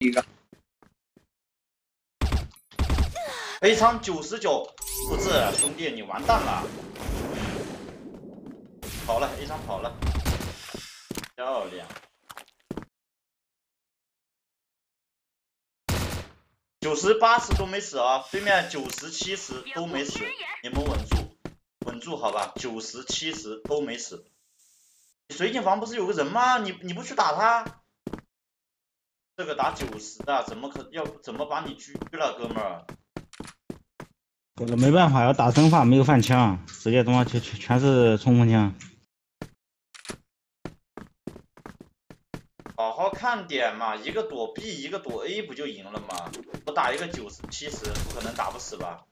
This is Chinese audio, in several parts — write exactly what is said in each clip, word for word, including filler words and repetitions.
一个 A 仓九十九，不是兄弟，你完蛋了。跑了 ，A 仓跑了，漂亮。九十八十都没死啊，对面九十七十都没死，你们稳住，稳住好吧？九十七十都没死。你水井房不是有个人吗？你你不去打他？这个打九十的，怎么可要怎么把你狙了，哥们儿？ 这个没办法，要打生化没有饭枪，直接他妈全全全是冲锋枪。 好好看点嘛，一个躲 B， 一个躲 A， 不就赢了吗？我打一个九十七十，不可能打不死吧？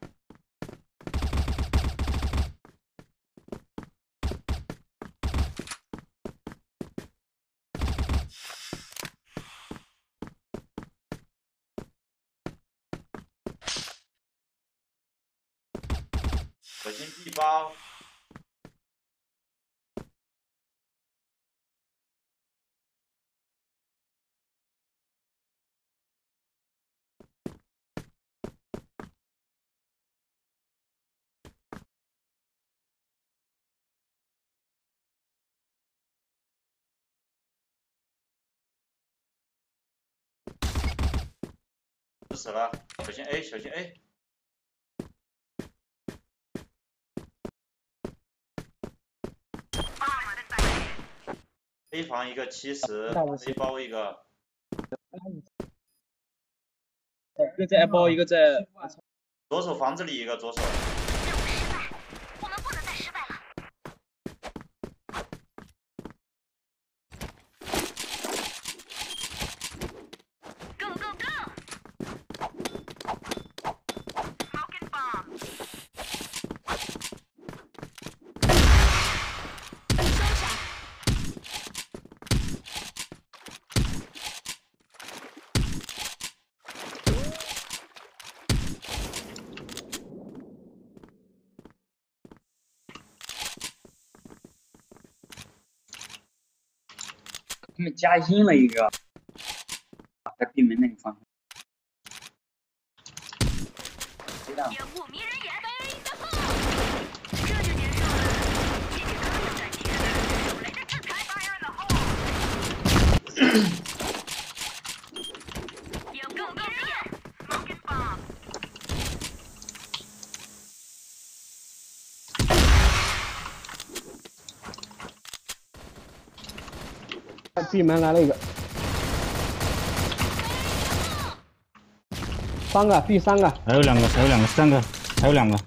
小心 B 包。死了，小心 A， 小心 A。A 房一个七十 ，A 包一个。 一个在 A 包，一个在左手房子里一个，左手。 我们不能再失败了。Go go go！ Smoking bomb。收场。 他们加阴了一个，在闭门那个方向。这样。 掩护迷人眼。这就结束了。姐姐刚要赚钱，手雷的制裁 Fire in the hole。掩护迷人眼。Smoking bomb。 闭门来了一个，三个 B 三个， 还有两个，还有两个，三个，还有两个，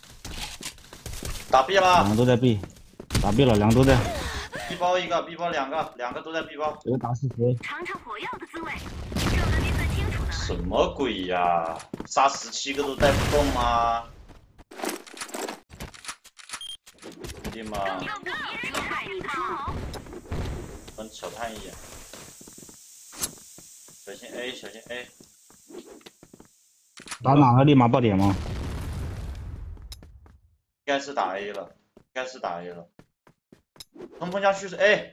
打 B 了， 两个都在 B， 打 B 了，两个都在。 B 包一个 ，B 包两个，两个都在 B 包。 这个打死谁？ 尝尝火药的滋味，这个您最清楚呢。 什么鬼呀？杀十七个都带不动吗？兄弟们，我小探一眼，小心 A， 小心 A。 打哪个立马爆点吗？ 应该是打 A 了，应该是打 A 了。冲锋枪蓄势 A，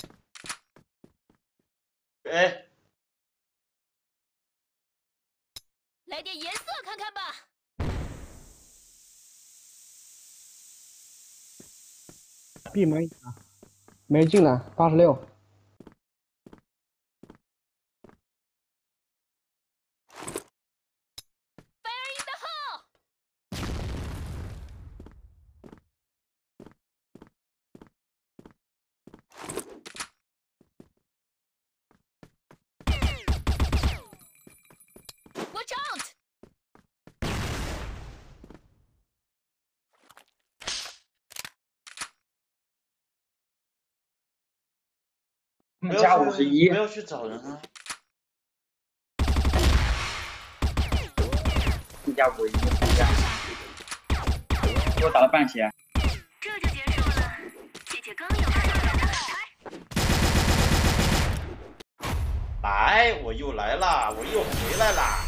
A。 来点颜色看看吧。 闭门没进来，八十六。 Watch out！ 他们加五十一， 不要去找人啊！ 他们加五十一，给我打了半血。 这就结束了。姐姐刚要开始来，我又来啦，我又回来啦。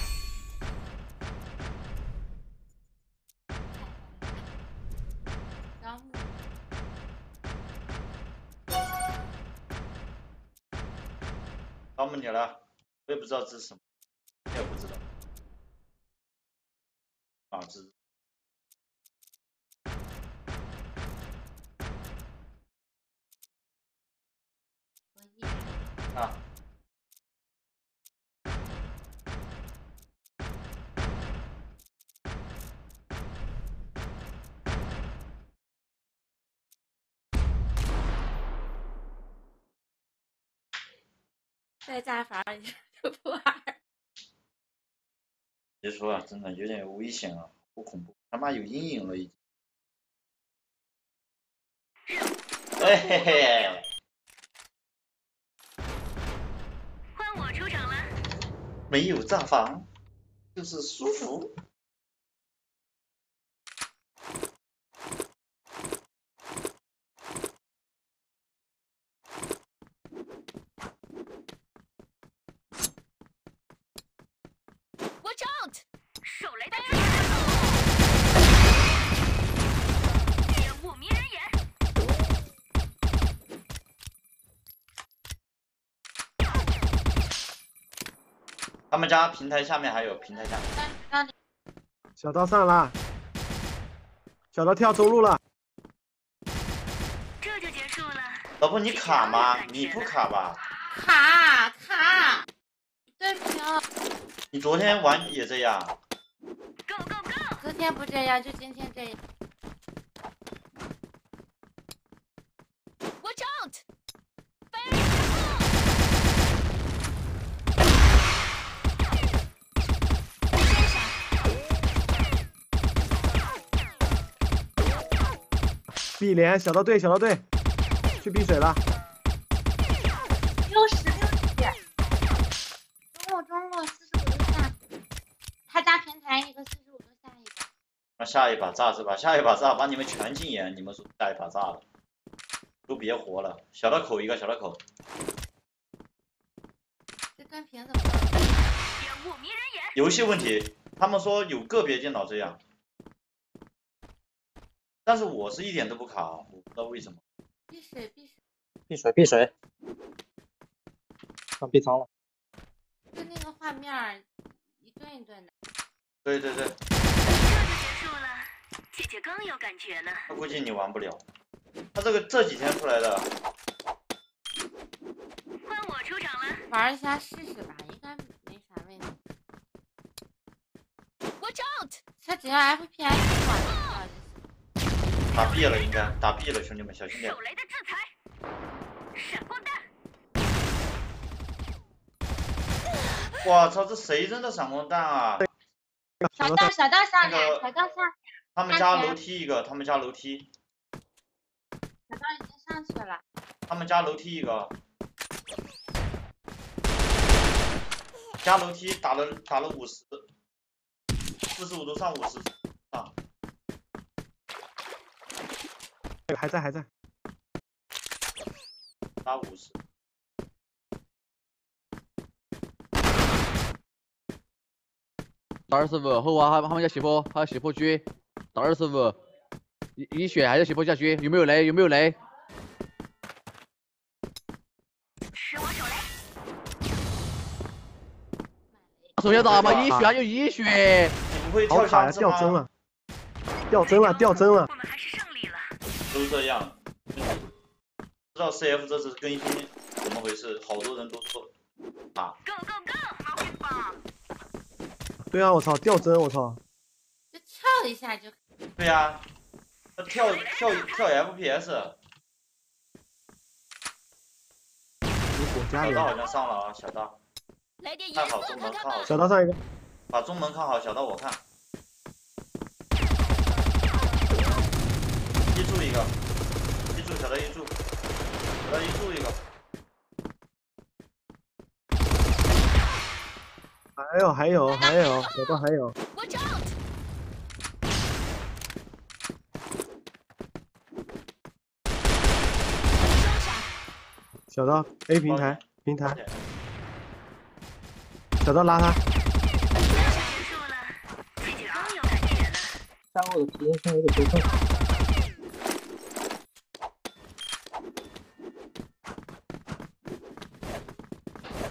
招募你了，我也不知道这是什么。 啊，这啊。 再加法就不玩。 别说了，真的有点危险啊，好恐怖，他妈有阴影了已经。哎嘿嘿。 换我出场了。 没有炸房，就是舒服。 Watch out！ 手雷弹！烟雾迷人眼。 他们家平台下面还有平台下面。 小刀上了，小刀跳中路了。 这就结束了。 老婆，你卡吗？你不卡吧？ 卡卡，对不起哦。 你昨天玩也这样。 Go go go！ 昨天不这样，就今天这样。 Watch out！ 碧莲，小刀队，小刀队，去碧水了。 六十六级，中路中路四十五度下，他家平台一个四十五度下一个。 那下一把炸是吧？下一把炸把你们全禁言，你们说下一把炸了，都别活了。小刀口一个，小刀口。 这跟屏怎么？ 烟雾迷人眼。 游戏问题，他们说有个别电脑这样。 但是我是一点都不卡，我不知道为什么。 碧水碧水碧水碧水，上碧仓了。 就那个画面一顿一顿的。 对对对。 这就结束了，姐姐更有感觉呢。 那估计你玩不了，他这个这几天出来的。 换我出场了。 玩一下试试吧，应该没啥问题。 Watch out！ 他只要 F P S 管就行。 打 B 了，应该打 B 了，兄弟们小心点。 手雷的制裁，闪光弹。 我操，这谁扔的闪光弹啊？ 小道小道上来， 那个小道上来。 他们家楼梯一个，他们家楼梯。 小道已经上去了。 他们家楼梯一个。加楼梯打了打了五十，四十五度上五十啊。 还在还在， 打五十。 打二十五，后啊，他他们家斜坡，还有斜坡狙，打二十五，一一血还在斜坡下狙，有没有雷？有没有雷？ 吃我手雷。 手要打吗？一血还有一血。 你不会好卡呀， 跳箱子吗？ 掉帧了，掉帧了，掉帧了。 我们还是胜利了。 都这样，不知道 C F 这次更新怎么回事，好多人都说啊。 Go go go！ 对啊，我操，掉帧，我操。 就跳一下就。 对呀、啊，他跳跳跳 F P S。 有火加小刀好油。 像上了啊，小刀。 来点看颜色好中门，看好。 小刀上一个。 把中门看好，小刀我看。一柱一个，一柱小刀一柱，小刀一柱一个。 还有还有还有，小刀还有。 Watch out！ 小刀 A 平台平台，小刀拉他。 结束了，姐姐更有感觉呢。 三号的体验现在有点不够。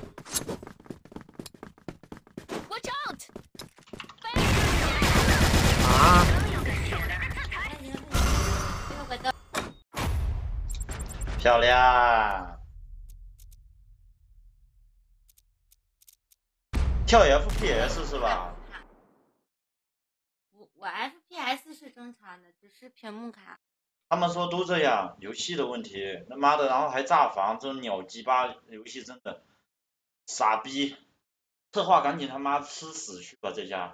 Watch out！ 漂亮。跳 F P S 是吧？ 我我 F P S 是正常的，只是屏幕卡。 他们说都这样，游戏的问题。他妈的，然后还炸房，这种鸟鸡巴游戏真的傻逼。策划赶紧他妈吃屎去吧，这家。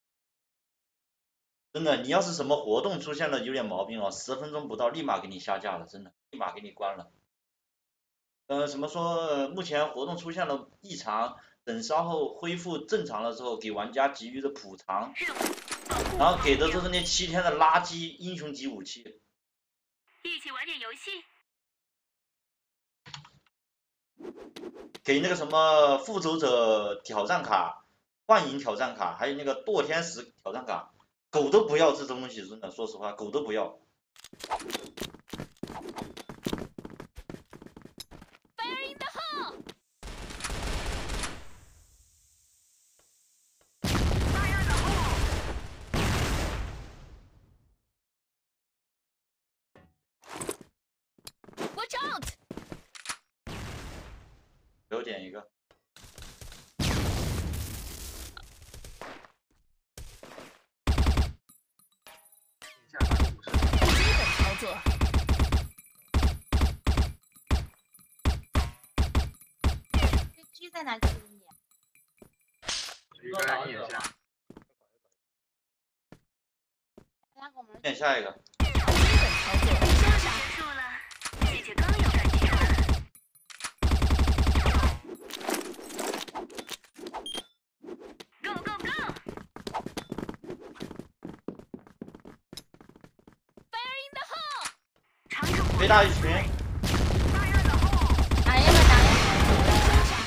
真的，你要是什么活动出现了有点毛病哦，十分钟不到立马给你下架了，真的，立马给你关了。呃，什么说、呃、目前活动出现了异常，等稍后恢复正常了之后，给玩家给予的补偿，然后给的都是那七天的垃圾英雄级武器。 一起玩点游戏。 给那个什么复仇者挑战卡、幻影挑战卡，还有那个堕天使挑战卡，狗都不要这种东西，真的，说实话，狗都不要。 Fire in the hole! Fire in the hole! Watch out! 有点一个。 基本操作。 这 G 在哪指引你？大家给我们点下一个。 基本操作。休息结束了，姐姐刚有感觉了。Go go go! Fire in the hole! 长城火飞大一群， Fire in the hole! 打一个打一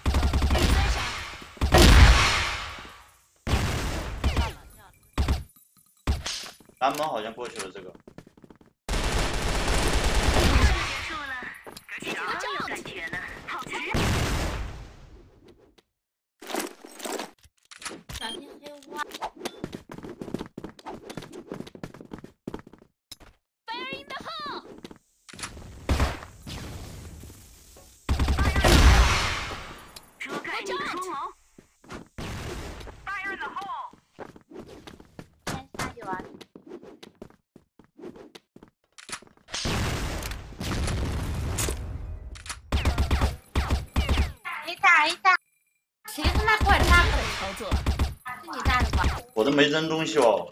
南门好像过去了这个。 结束了，姐姐刚有感觉呢，好吃。 个，小心黑屋啊！ Fire in the hole! 遮盖你的双眸。Fire in the hole! 先下去玩。A 大 A 大，谁他妈给我炸了？ 操作。 是你炸的吧？ 我都没扔东西哦。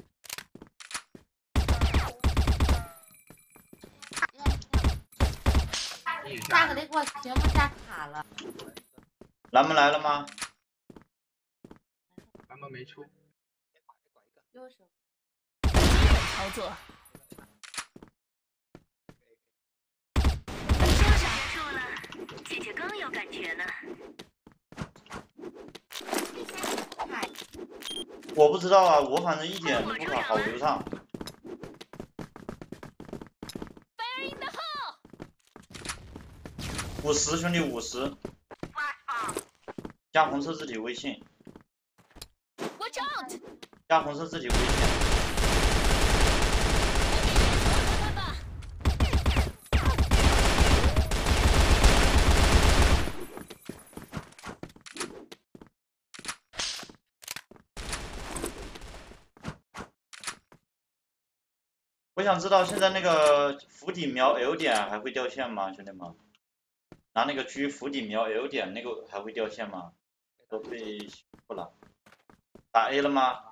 炸可得给我屏幕炸卡了。 南门来了吗？ 咱们没出。 右手。 基本操作。休息结束了，姐姐刚有感觉呢。 嗨， 我不知道啊，我反正一点都不卡，好流畅。 Fire in the hole! 五十兄弟五十，加红色字体微信， Watch out! 加红色字体微信。 看看吧。 我想知道现在那个釜底瞄 L 点还会掉线吗，兄弟们？拿那个狙釜底瞄 L 点那个还会掉线吗？都被修复了。打 A 了吗？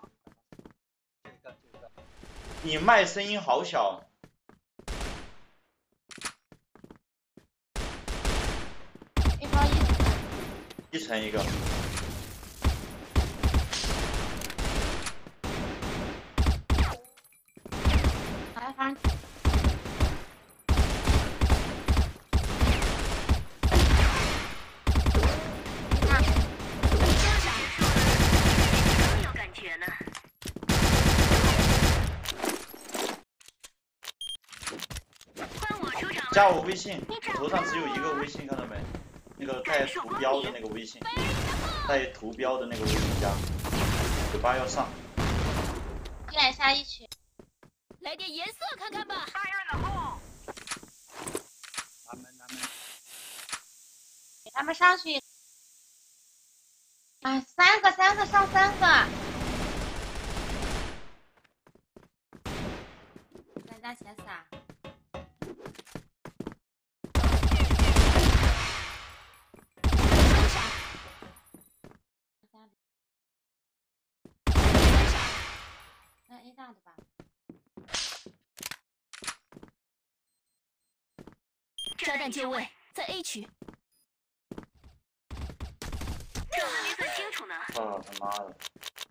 你麦声音好小。 一包一。 一层一个。 来，反正。看， 刚有感觉呢。换我出场了。 加我微信，我头上只有一个微信，看到没？那个带图标的那个微信，带图标的那个微信加。九八要上。 点一下一群。 来点颜色看看吧。Fire in the hole! 咱们上去。啊，三个三个上三个。咱家前仨。那 A 大的吧。 炸弹就位，在 A 区。这还没算清楚呢。 啊他妈的！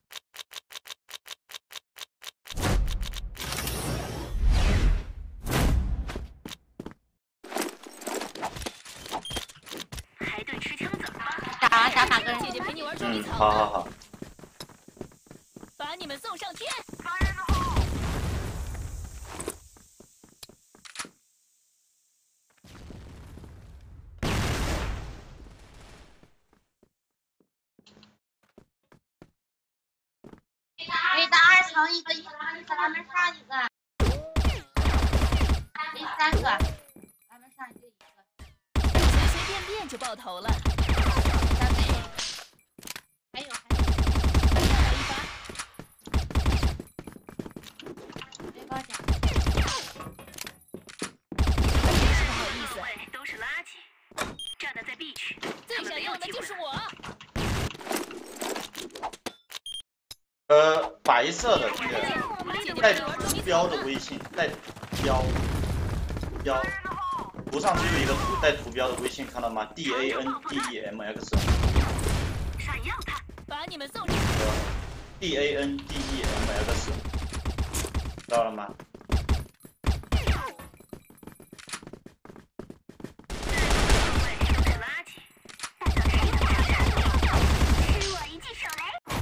还对吃枪怎么办？ 打完打哪个人？ 姐姐陪你玩捉嗯， 迷藏。 好好好。 把你们送上天。 A 大二层一个，一层一个，咱们上一个。A 三个，咱们上一个一个。 随随便便就爆头了。 三个 A。还有还有。 再来一发。 背包夹。 不好意思，都是垃圾。炸弹在 B 区，最闪耀的就是我。 呃，白色的这个带姐姐陪你玩捉迷图标藏呢。 的微信，带标标，图上只有一个图带图标的微信，看到吗 ？D A N D E M X。 闪耀它，把你们送上。 D A N D E M X， 知道了吗？ 都是垃圾。吃我一记手雷。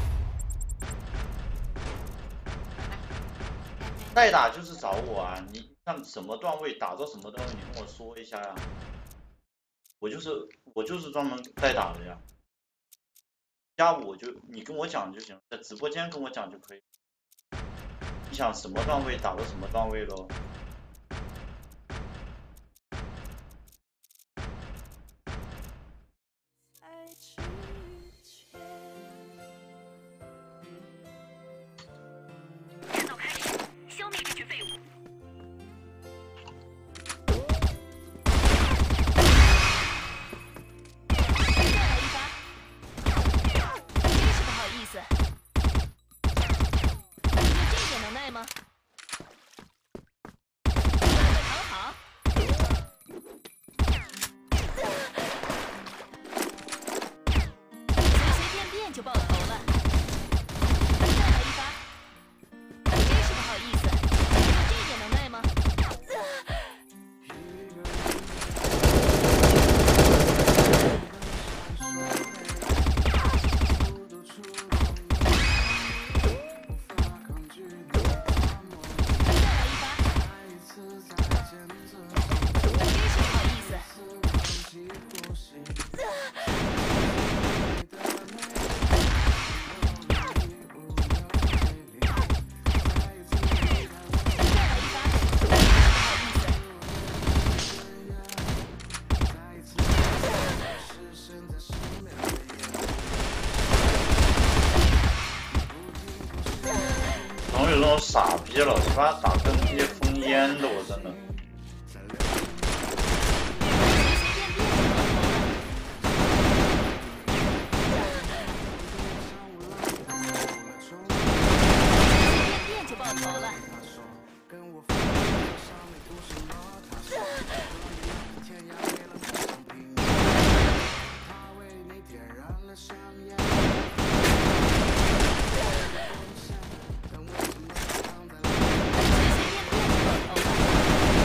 代打就是找我啊！你看什么段位打到什么段位，你跟我说一下呀。我就是我就是专门代打的呀。加我就你跟我讲就行，在直播间跟我讲就可以。你想什么段位打到什么段位咯。 战斗开始，消灭这群废物。再来一发。真是不好意思。有这点能耐吗？准备躺好。随随便便就爆头了。再来一发。真是不好意思，有这点能耐吗？再来一发。真是不好意思。再来一发。真是不好意思。 总有这种傻逼了，我把他打跟一些封烟的，我真的。 随便就爆头了。随随便便就爆头了。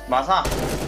马上。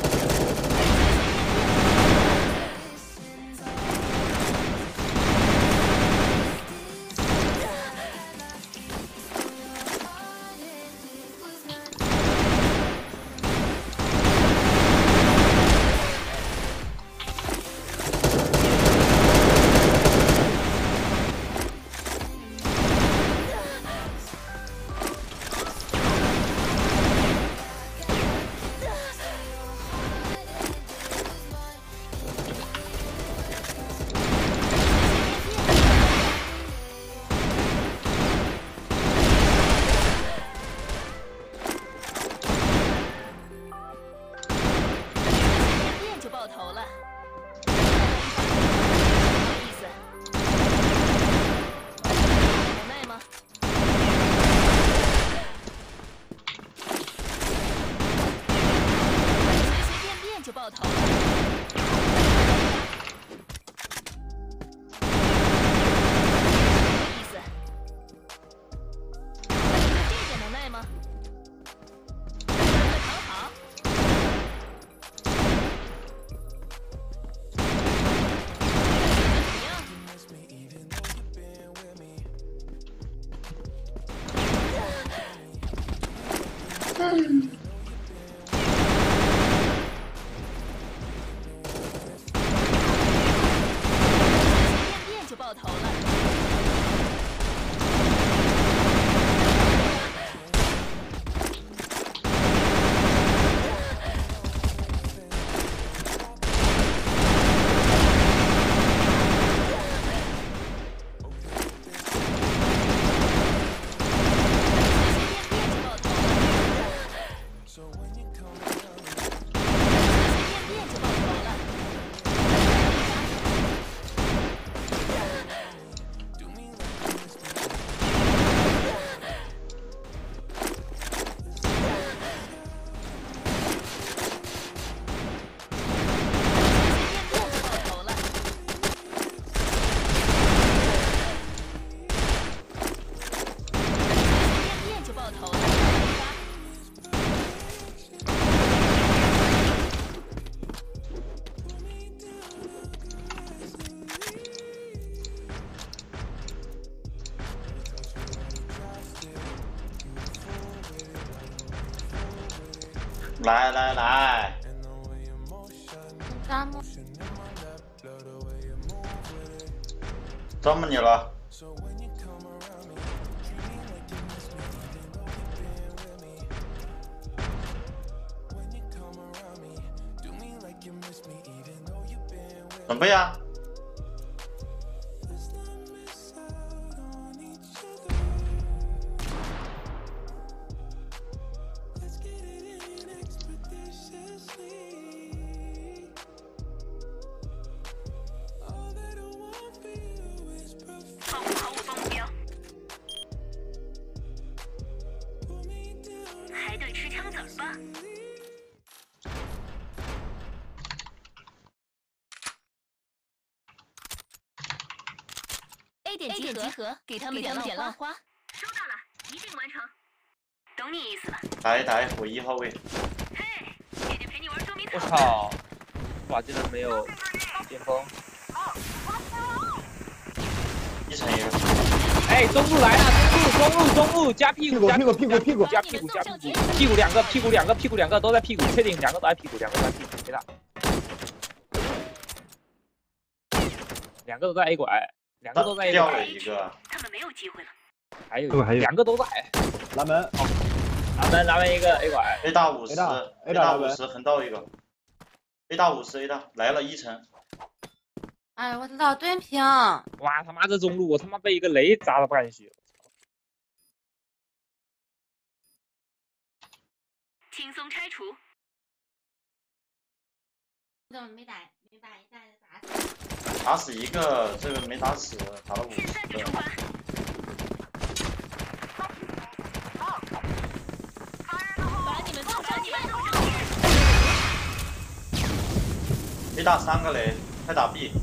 来来来， 扎木， 招募你了。准备呀！ 保护好我方目标。还得吃枪子儿吧。 A 点集合，给他们点浪花。收到了，一定完成。懂你意思了。 打一打一，我一号位。 嘿，姐姐陪你玩捉迷藏。 我操！哇，竟然没有巅峰。 一层一个。 哎，中路来了，中路中路中路加屁股加屁股屁股屁股加屁股加屁股，屁股两个屁股两个屁股两个都在屁股，确定两个都在屁股，两个都在屁股，别打。两个都在 A 拐。 两个都在 A 掉了一个， 他们没有机会了。 还有还有两个都在。 南门， 南门南门一个 A 拐 ，A 大五十 ，A 大五十横道一个 ，A 大五十 A 大来了一层。 哎，我老对屏。 哇他妈这中路我他妈被一个雷砸了半血。 轻松拆除。 你怎么没打没把一下子打死？ 打死一个，这个没打死，打了五十个。 把你们送上前。 A 大三个雷，快打 B。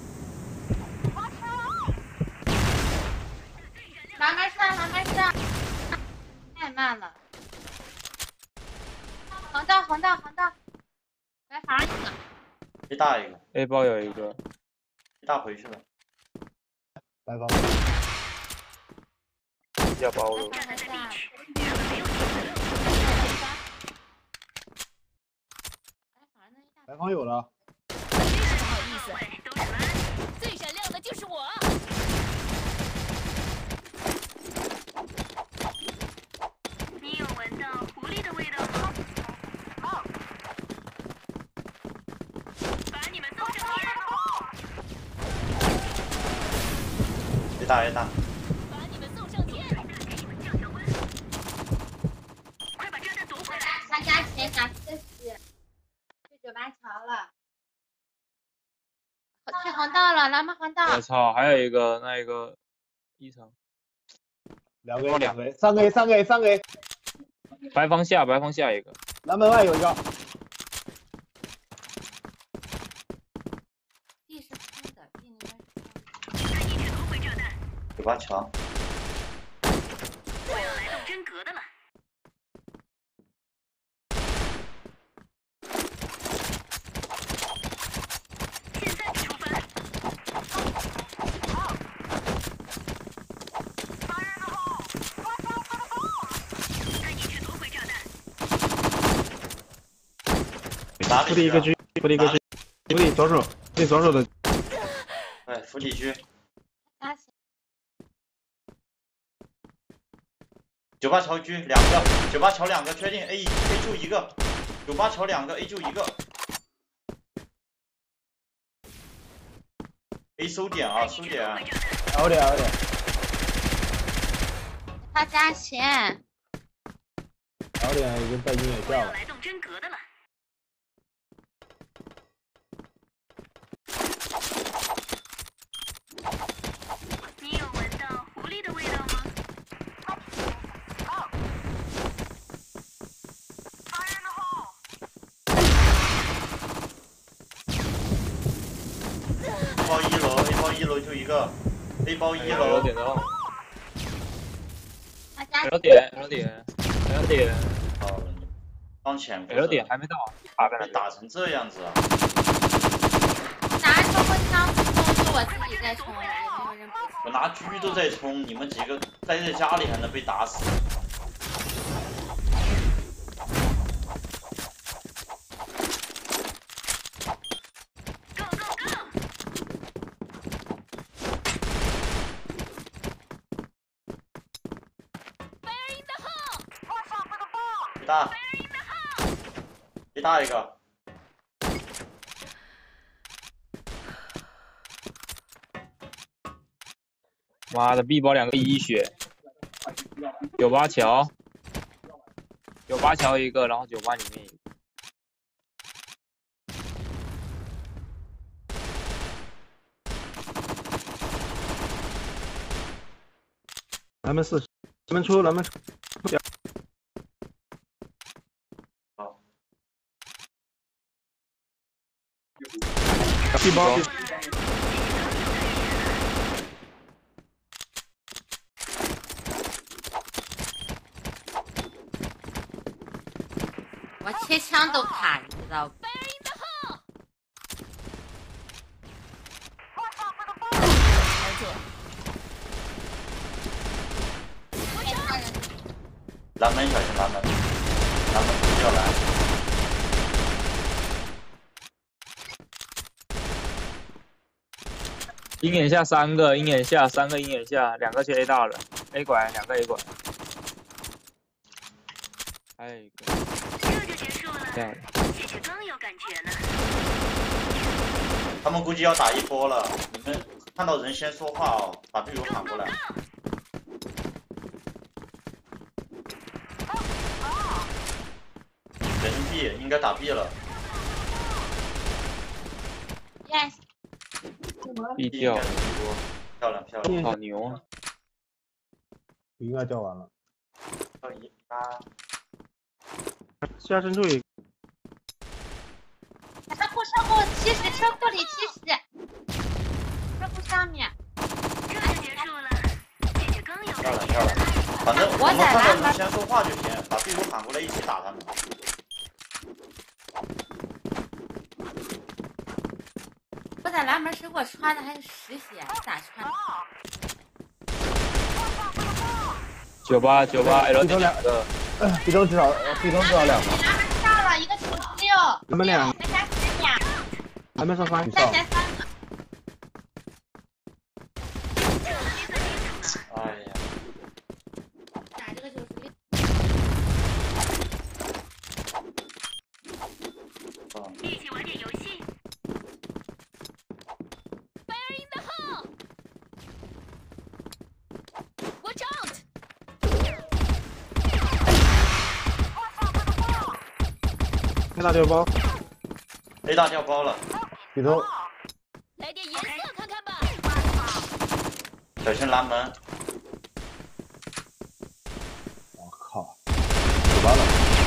栏杆上，栏杆上，太慢了。好黄道黄道黄道，白房一个。 A 大一个 ，A 包有一个， ，A 大回去了。 白房。 要包了。 白房在下。白房呢？ 白房有了。 真是不好意思，最闪亮的就是我。 你有闻到狐狸的味道吗？把你们送上天。 A 大 A 大。 把你们送上天！ 快把炸弹夺回来！他家前打四十，去九八桥了，去黄道了，蓝门黄道。 我操，还有一个那一个一层， 两个 A 两个 A， 三个 A 三个 A 三个 A， 白方下白方下一个， 南门外有一个。 B 是空的 ，B 应该是九八桥。 我要来动真格的了。现在出发。带你去夺回炸弹。 哪里？ 扶地一个狙，扶地一个狙，扶地左手，扶地左手的。 哎，扶地狙。 加起九八桥狙两个，九八桥两个，确定 A A 就一个，九八桥两个 A 就一个 ，A 收点啊，收点 ，L 点 L 点， 他加钱。 L 点已经在鹰眼下了。 来动真格的了。你有闻到狐狸的味道吗？ A 包一楼 ，A 包一楼就一个 ，A 包一楼。 L 点到他加 ，L 点 L 点 L 点好了，当前 ，L 点还没到，打在那边。 被打成这样子啊！ 拿冲锋枪冲是我自己在冲，也没有人补。 我拿狙都在冲，你们几个待在家里还能被打死？ A 大 ，A 大一个。 妈的，B 包两个一血，九八桥，九八桥一个，然后九八里面一个。 南门四，南门出，南门出。 好。 B 包。 我切枪都卡，你知道不？ 南门小心南门，南门不要来。 鹰眼下三个，鹰眼下三个，鹰眼下两个去 A 大了 ，A 拐两个 A 拐，还有一个。 这就结束了。 对。 其实更有感觉呢。 他们估计要打一波了，你们看到人先说话哦，把队友喊过来。人 B 应该打 B 了。 Yes。 B 掉， 漂亮漂亮， 好牛啊！ 应该叫完了。 到一八。 下深处一。 车库车库七十，车库里七十。车库上面。这就结束了。其实更有漂亮漂亮，反正我们看到人先说话就行，把队友喊过来一起打他们。 蓝门谁给我穿的还是实血？咋穿的？ 九八九八 L 点两个， 壁咚至少壁咚至少两个。 蓝门上了一个九十六， 你们俩再加十俩， 还没上三， 再加三个。 哎呀， 打这个九十六。 一起玩点游戏。Fire in the hole! Watch out! 黑大掉包， A 大掉包了， 壁咚， 来点颜色看看吧。 小心蓝门。 我靠，九八了，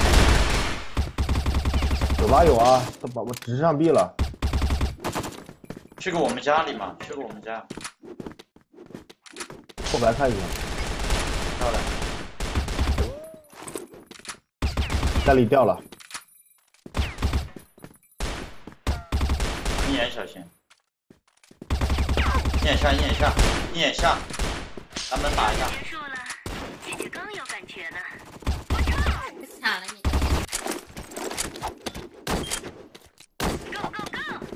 九八有啊，这宝宝直上壁了。 去个我们家里嘛，去个我们家。 后排看一下， 漂亮。 家里掉了， 一眼小心。一眼下，一眼下，一眼下。蓝门打一下。 结束了，姐姐更有感觉呢。 抢了你。 Go go go！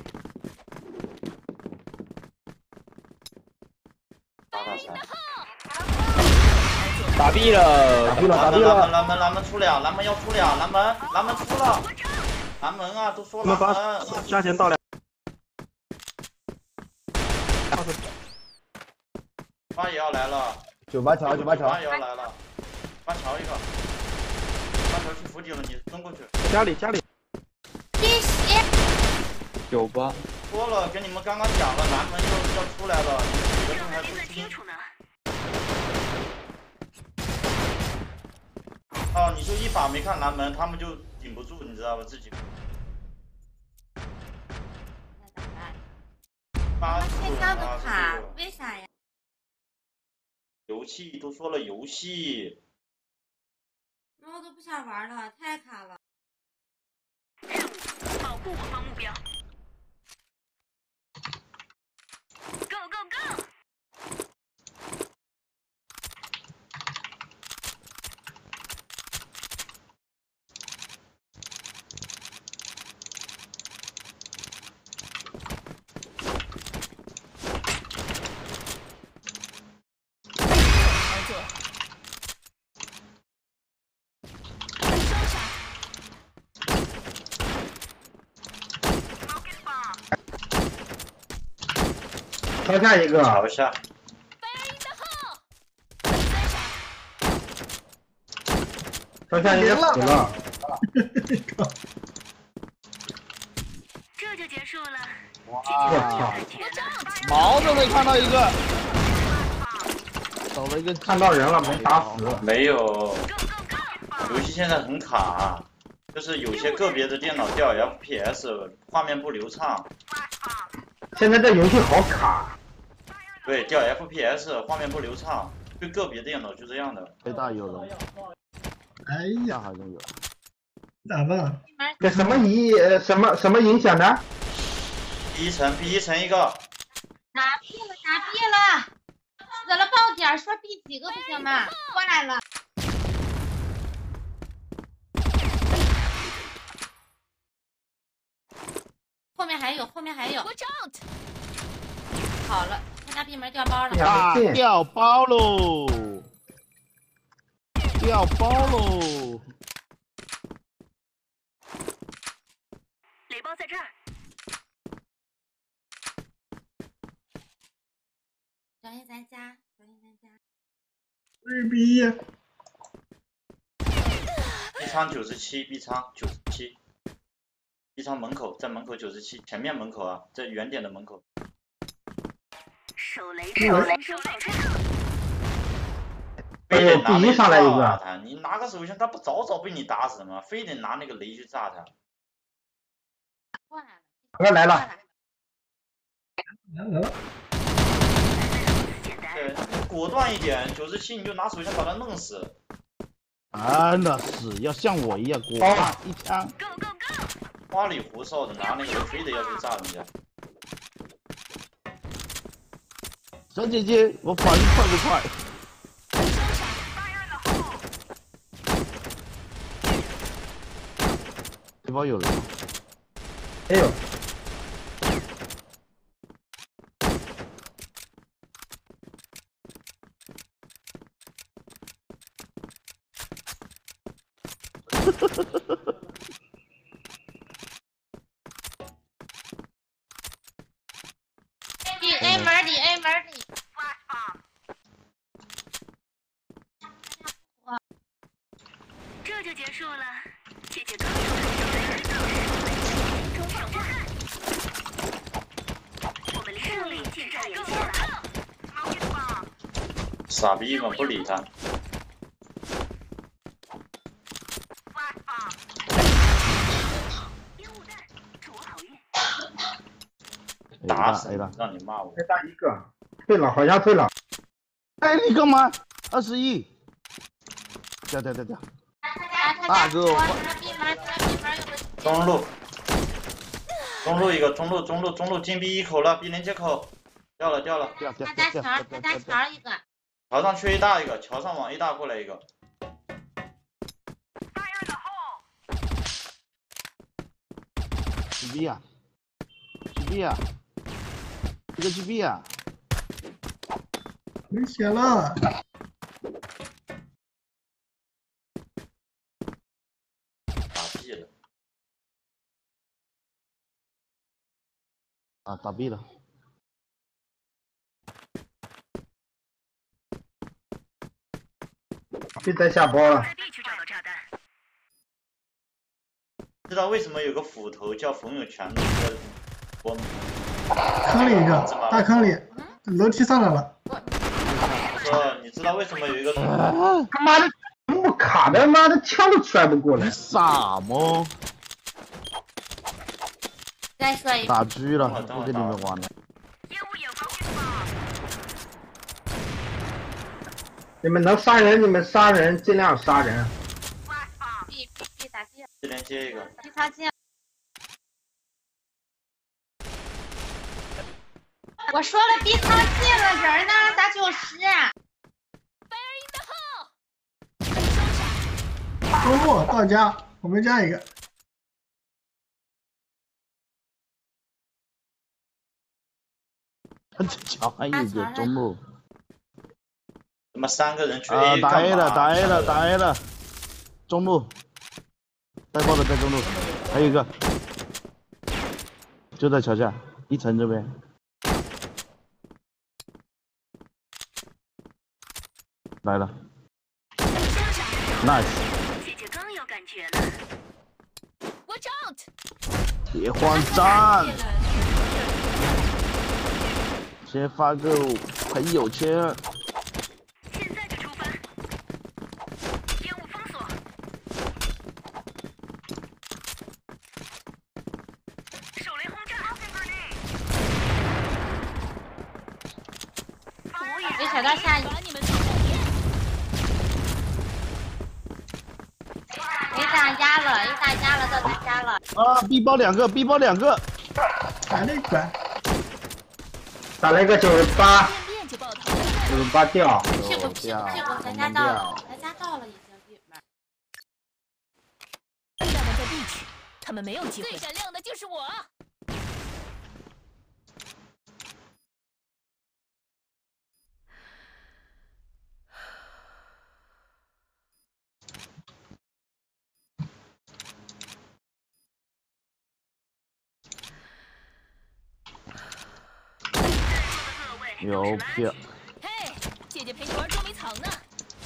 打打三。 打 B 了， 打壁了，打蓝门，蓝壁了门，。蓝门，蓝门出俩，蓝门要出俩，蓝门，蓝门出了。蓝门啊，都说他们蓝把门。 加钱到两， 八也要来了。 九八桥，九八桥八，也要来了。八桥一个。八桥去扶底了，你扔过去。 家里家里。 一血。 九八， 说了，跟你们刚刚讲了，蓝门要要出来了，你们几个人还不听没算清。楚呢。 哦，你就一把没看蓝门，他们就顶不住，你知道吧？自己那咋办？ 八十我线上都啊， 卡这个， 为啥呀？ 游戏都说了游戏， 那我都不想玩了，太卡了。 任务：保护我方目标。Go go go！ 桥下一个， 瞧一下。 Fire in the hole！ 桥下一个死了。 这就结束了。 哇， 感觉呢。 毛都没看到一个，走了一个看到人了，没打死。 没有， Go go go！ 游戏现在很卡，就是有些个别的电脑掉 F P S， 画面不流畅。 现在这游戏好卡。 对，掉 F P S， 画面不流畅，对个别电脑就这样的。 北大有人， 哎呀， 好像有。 咋办？ 你们这什么影呃什么什么影响呢？ 第一层，B 一层一个， 打 B 了，打 B 了，死了报点，说 B 几个不行吗？过来了。后面还有，后面还有。 Watch out！ 好了，他家闭门掉包了。 啊，掉包喽！掉包喽！ 雷包在这儿。 小心咱家，小心咱家。 二逼呀！ B 仓九十七 ，B 仓九十七 ，B 仓门口，在门口九十七，前面门口啊，在原点的门口。 手雷手雷手雷手雷！ 非得拿第一上来一个炸他，你拿个手枪，他不早早被你打死吗？非得拿那个雷去炸他。 过来了。 哥来了。 简单。 对，果断一点，九十七你就拿手枪把他弄死。 真的是要像我一样，果断一枪。 Go go go！ 花里胡哨的拿那个雷，非得要去炸人家。 小姐姐，我反应快不快？背包有人吗？ 没有。 里 A 门里 A 门里。 这就结束了，谢谢刚中手不汗，我们离胜利近在眼前了。 傻逼们不理他。打死了，让你骂我。 再打一个，退了，好像退了。 哎，你干嘛？二十一。掉掉掉掉。大哥，我。 中路，中路一个，中路中路中路进 B 一口了 ，B 连接口掉了掉了。 掉掉他家桥，他家桥一个。 桥上缺 A 大一个，桥上往 A 大过来一个。 G B 啊 ，G B 啊，这个 G B 啊， 没血了。 打 B 了。 啊，打 B 了。 就在下包了。 知道为什么有个斧头叫冯有权的一个我坑里一个，大坑里，楼梯上来了。 我说你知道为什么有一个他妈的全部卡的，妈的枪都甩不过来。 你傻吗？ 再说一打狙了，不跟你们玩了。 你们能杀人，你们杀人，尽量杀人。 B B B 打 B。 这连接一个。 B 插进。我说了 B 插进了，人呢？打九十。 周末到家，我们家一个。 这桥还有一个中路。 他妈三个人缺 A 啊！ 打 A 了，打 A 了，打 A 了，中路，带爆的在中路，还有一个，就在桥下一层这边。来了 ，nice。 姐姐更有感觉了。Watch out！ 别慌张，先发个朋友圈。 现在就出发。烟雾封锁。手雷轰炸。 给小道下一。A 大压了 ，A 大压了，到大家了。 啊 ！B 包两个 ，B 包两个。 打了一管。打了一个九十八。九十八掉。 屁股屁股屁股，咱家到了，咱家到了已经弟妹。 让他们在 B 区，他们没有机会。最闪亮的就是我。 有票。 嘿，姐姐陪你玩捉迷藏呢。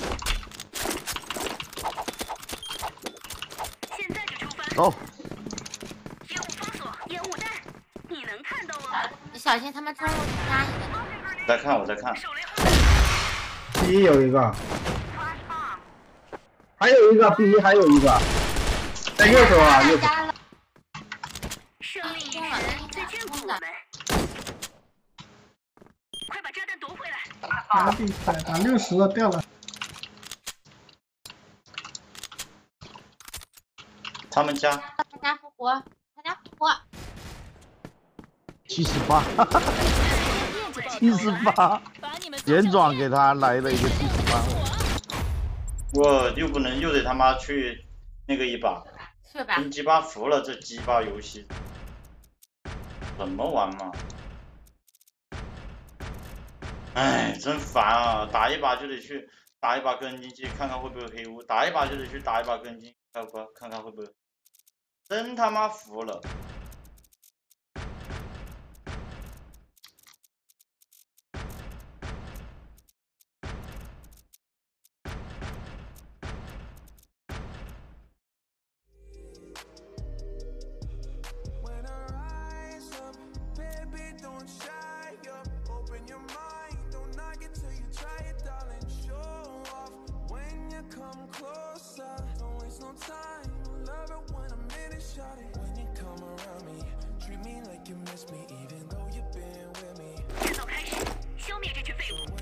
现在就出发。 走。 烟雾封锁，烟雾弹，你能看到吗？ 你小心他们中路加一个。 在看，我在看。 B 有一个，还有一个 B 还有一个，在右手啊，右手。 胜利已人在眷顾我们。快把炸弹夺回来！ 打比赛打六十了，掉了。 他们家。 他家复活，他家复活。 七十八。 七十八，现装给他来了一个七十八。 我又不能又得他妈去那个一把， 是吧？ 跟鸡巴服了这鸡巴游戏，怎么玩嘛？哎，真烦啊！打一把就得去打一把跟进去，看看会不会黑屋；打一把就得去打一把跟进，看不看看会不会？真他妈服了！ 制造开始，消灭这群废物。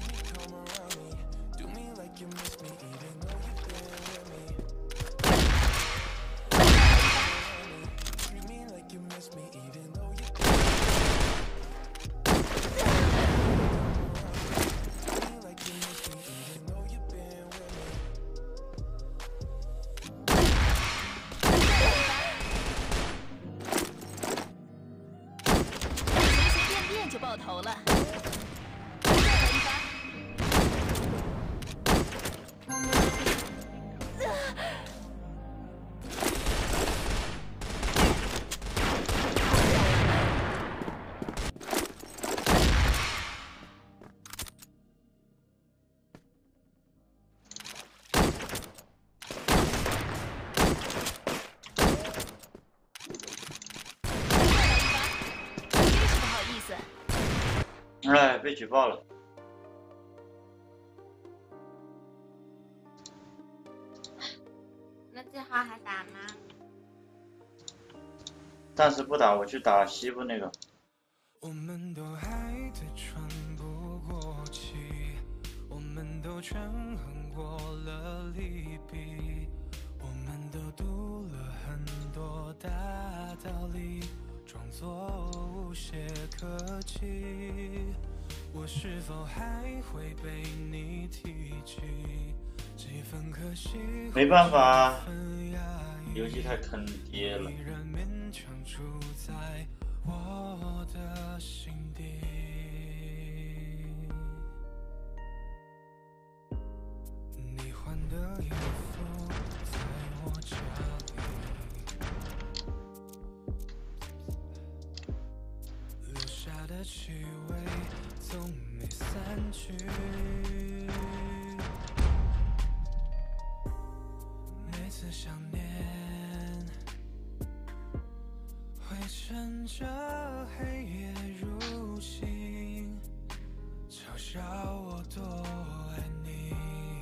就爆头了。 哎，被举报了。 那这号还打吗？ 暂时不打，我去打西部那个。 我们都还在喘不过气，我们都权衡过了利弊，我们都读了很多大道理，装作无懈可击。我是否还会被你提起？几分可惜， 没办法，游戏太坑爹了。 勉强住在我的心底。你换的衣服在我家里，留下的气味总没散去。每次想念，会趁着黑夜入侵，嘲笑我多爱你。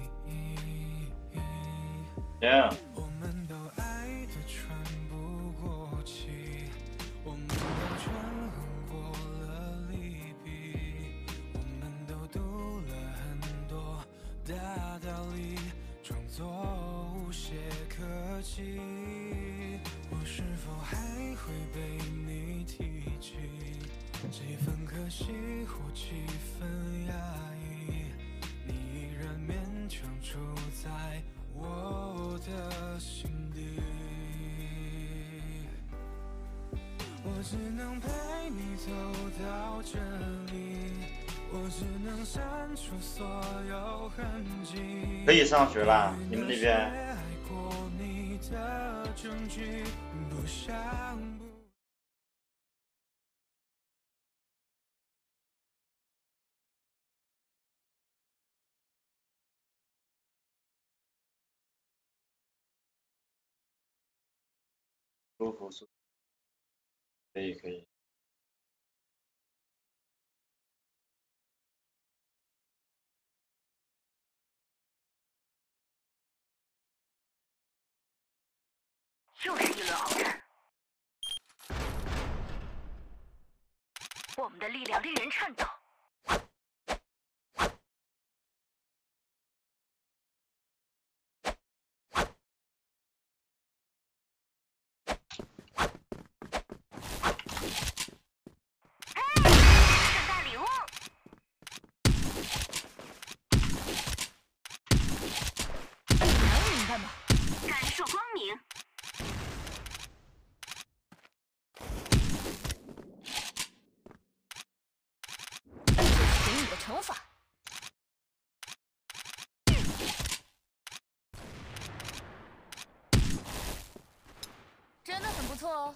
Yeah. 我们都爱得喘不过气，我们都权衡过了利弊，我们都读了很多大道理，装作无懈可击。我是否还会被你提起？几分可惜或几分压抑，你依然勉强住在我的心底。我只能陪你走到这里，我只能删除所有痕迹。 可以上学啦，你们那边？ 不想舒服舒服，可以可以。 又是一轮鏖战，我们的力量令人颤抖。哎，圣诞礼物！ 错哦。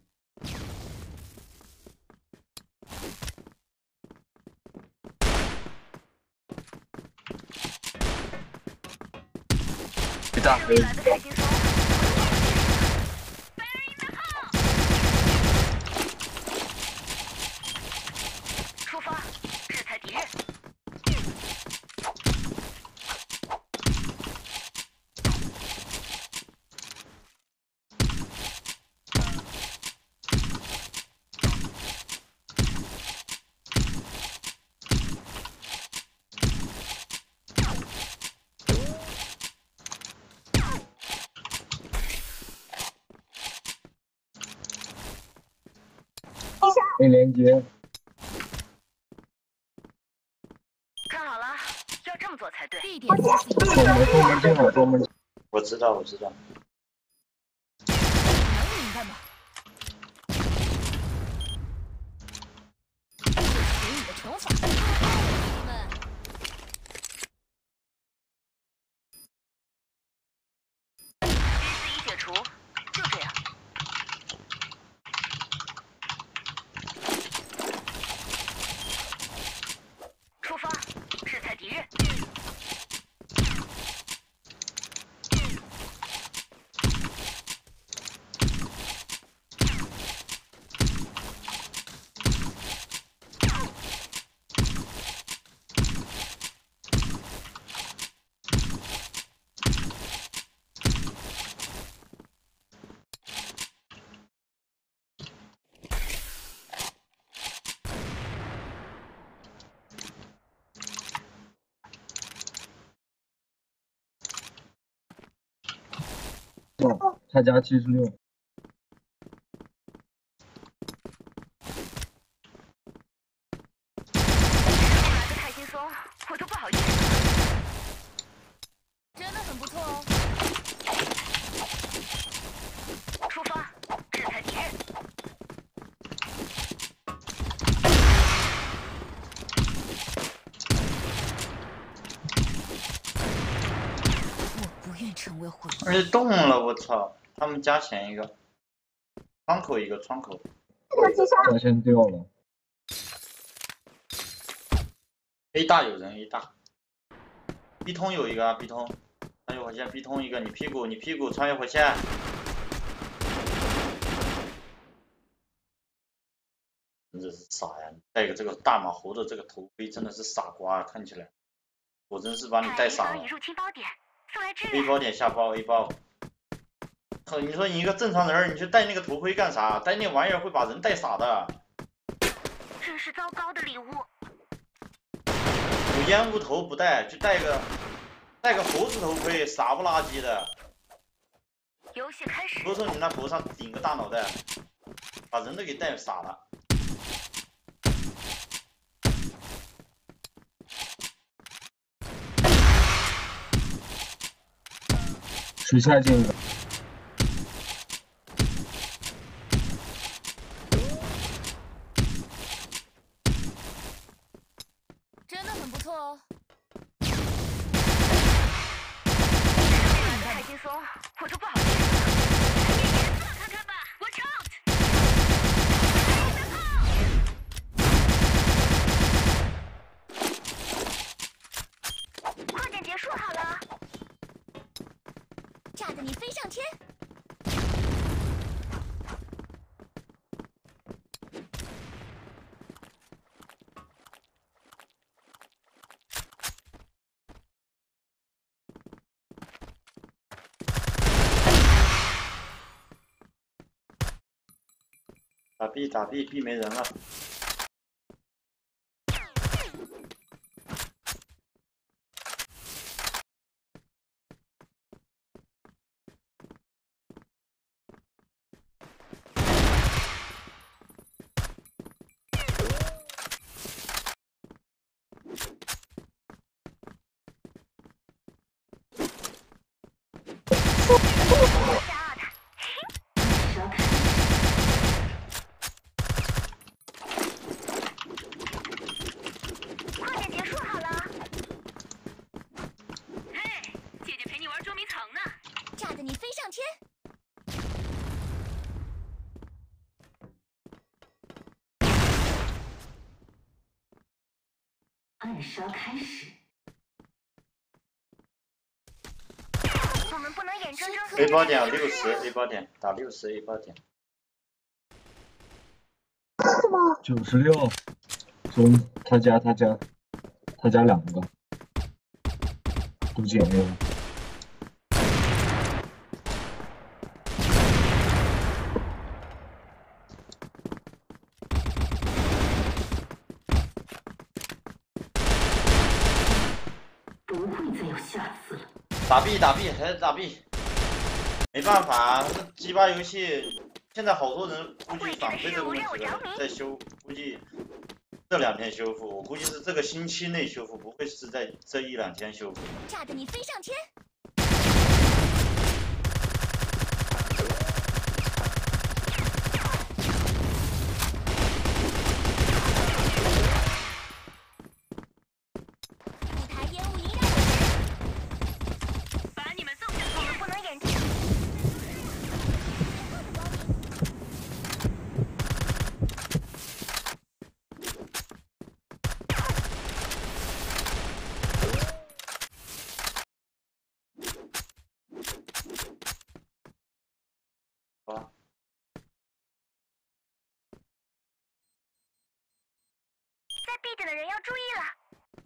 一大这里来的太轻松。出发，制裁敌人。 没连接。 看好了，要这么做才对。 地点锁死一左门左门进好，左门。 我知道，我知道。 能明白吗？这是给你的惩罚。你们第四一解除，就这样。 出发，制裁敌人。 他家七十六。 来的太轻松，我都不好意思了。 真的很不错哦。 出发，制裁敌人。 我不愿成为回忆。 而且动了，我操！他们加前一个，窗口一个窗口。 家先掉了。 A 大有人 ，A 大。B 通有一个啊 ，B 通，穿越火线 ，B 通一个，你屁股，你屁股穿越火线。真的是傻呀！戴个这个大马猴的这个头盔，真的是傻瓜啊！看起来，我真是把你带傻了。 入侵包点，送来支 A 包点下包 A 包。呵，你说你一个正常人，你去戴那个头盔干啥？戴那玩意儿会把人带傻的。 真是糟糕的礼物。 有烟雾头不戴，就戴个戴个猴子头盔，傻不拉几的。 游戏开始。 多说你那头上顶个大脑袋，把人都给带傻了。 水下进的。 真的很不错哦。 太轻松，我都不好意思了。严肃看看吧 ，Watch out！ 快点结束好了。 炸得你飞上天。 打 B 打 B B 没人了。 暗杀开始。 我们不能眼睁睁。 A 八点六十 ，A 八点打六十 A 八点。 九十六，中他家他家他家两个，估计也没有。 不会再有下次了。 打 B 打 B 还是打 B， 没办法，这鸡巴游戏现在好多人估计反馈这个问题了，在修，估计这两天修复，我估计是这个星期内修复，不会是在这一两天修复。 炸得你飞上天！一台烟雾萦绕我前，把你们送下去！我们不能眼睁。 啊！ 在 B 点的人要注意了。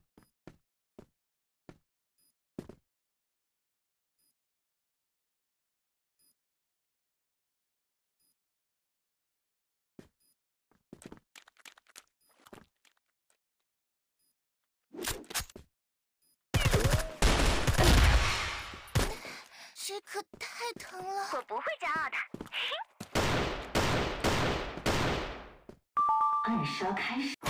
这可太疼了！我不会骄傲的。 暗杀开始。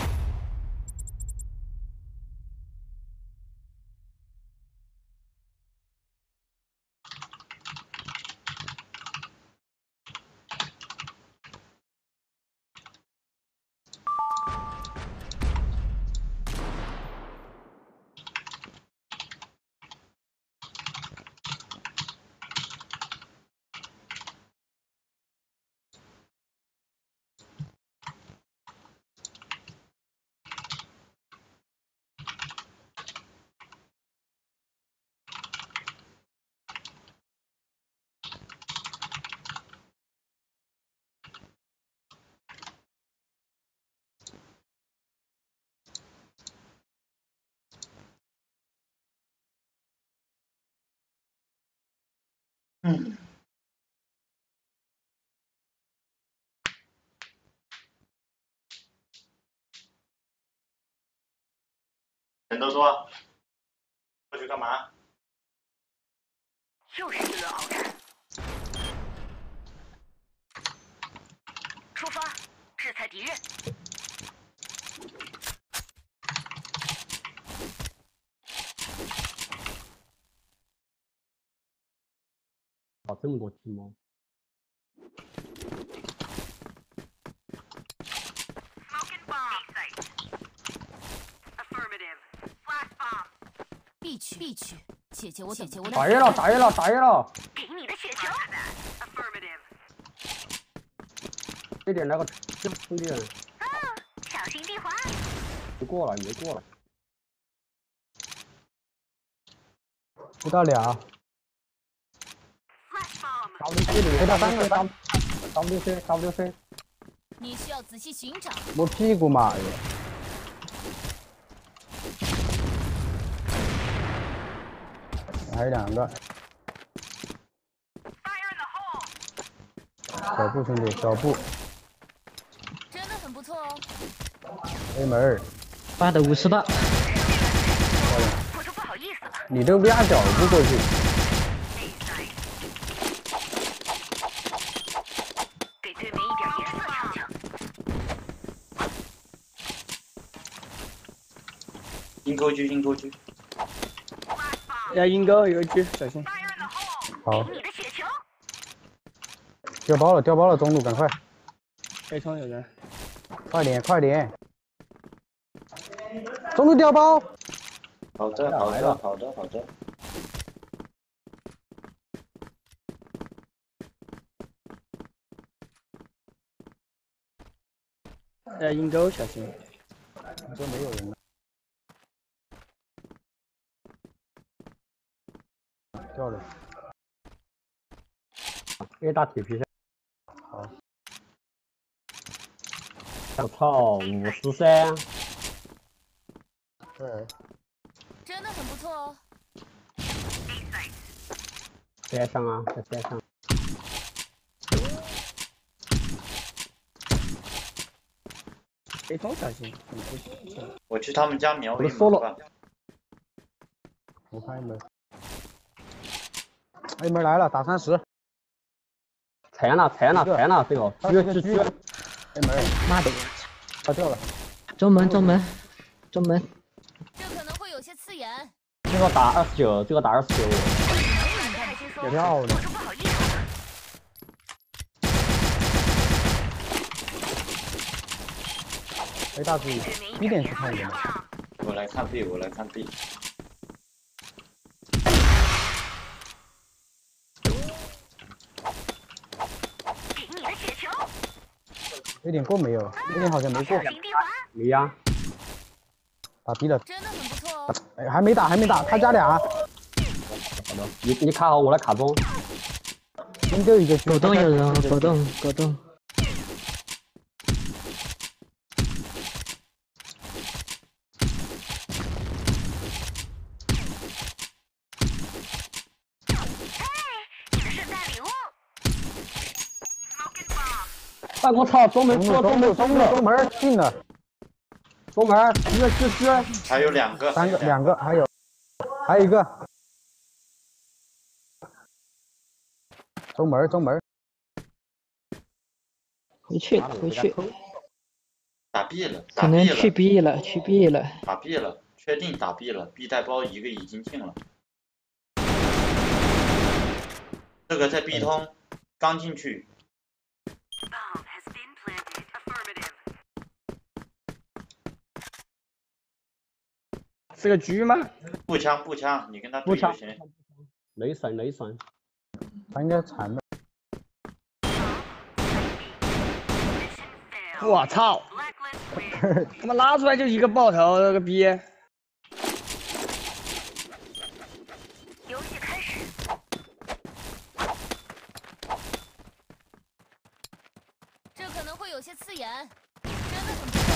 嗯。人都多，过去干嘛？ 又是一轮鏖战。出发，制裁敌人。 打这么多题吗？ 必去必去，姐姐我姐姐我打野了打野了打野了！ 给你的雪球。 这点来个这兄弟， 哦，小心地滑。 别过了别过了， 不到俩。 W C 里，到三个 W C W C。 你需要仔细寻找。 摸屁股嘛！还有两个。小布兄弟，小布。 真的很不错哦。 A 门儿。 八的五十八。 我就不好意思了。 你都压脚步过去。 阴沟狙，阴沟狙。 呀，阴沟有狙，小心。好。掉包了，掉包了，中路赶快。A 窗有人。快点，快点。中路掉包。 好的，好的，好的，好的。 呀，阴沟小心。这没有人了。 A 打铁皮下。好。我操，五十三。对。 真的很不错哦。 边上啊，在边上。 北方小心。 我去他们家瞄我一说了。 我开门。A 门来了，打三十。 残了，残了，残了，这个狙狙狙。 A 门， 妈的， 他掉了。 中门中门中门。 这可能会有些刺眼。 这个打二十九，这个打二十九。 也漂亮。A 大注意，一点去看一点。 我来看 B， 我来看 B。 A 点过没有 ？A 点好像没过。 没呀。 打 B 了。 真的很不错哦。 哎，还没打，还没打，他加俩。 好的，你你卡好，我来卡中。 先丢一个去。 果冻有人，果冻果冻。 哎我操，中门出了，中门中门中门进了。 中门狙狙狙。 还有两个。 三个，两个，还有，还有一个。中门中门。 回去回去。 打 B 了， 可能去 B 了，去 B 了。 打 B 了，确定打 B 了 ，B 带包一个已经进了。这个在 B 通，刚进去。 是个狙吗？ 步枪步枪，你跟他对就行。 雷神雷神。 他应该残的。 我操！他妈拉出来就一个爆头，那个逼！ 游戏开始。 这可能会有些刺眼，真的很不错。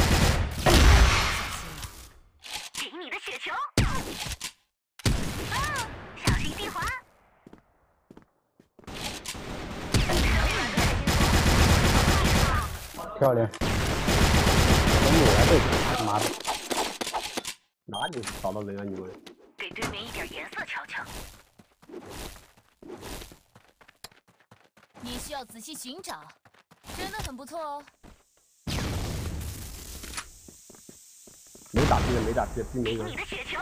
给你的雪球。啊，小心地滑。 漂亮。等我来对付，他妈的！ 哪里找到人啊你们？ 给对面一点颜色瞧瞧。 你需要仔细寻找，真的很不错哦。 没打 B 的，没打 B 的 ，B 没人。 你的雪球。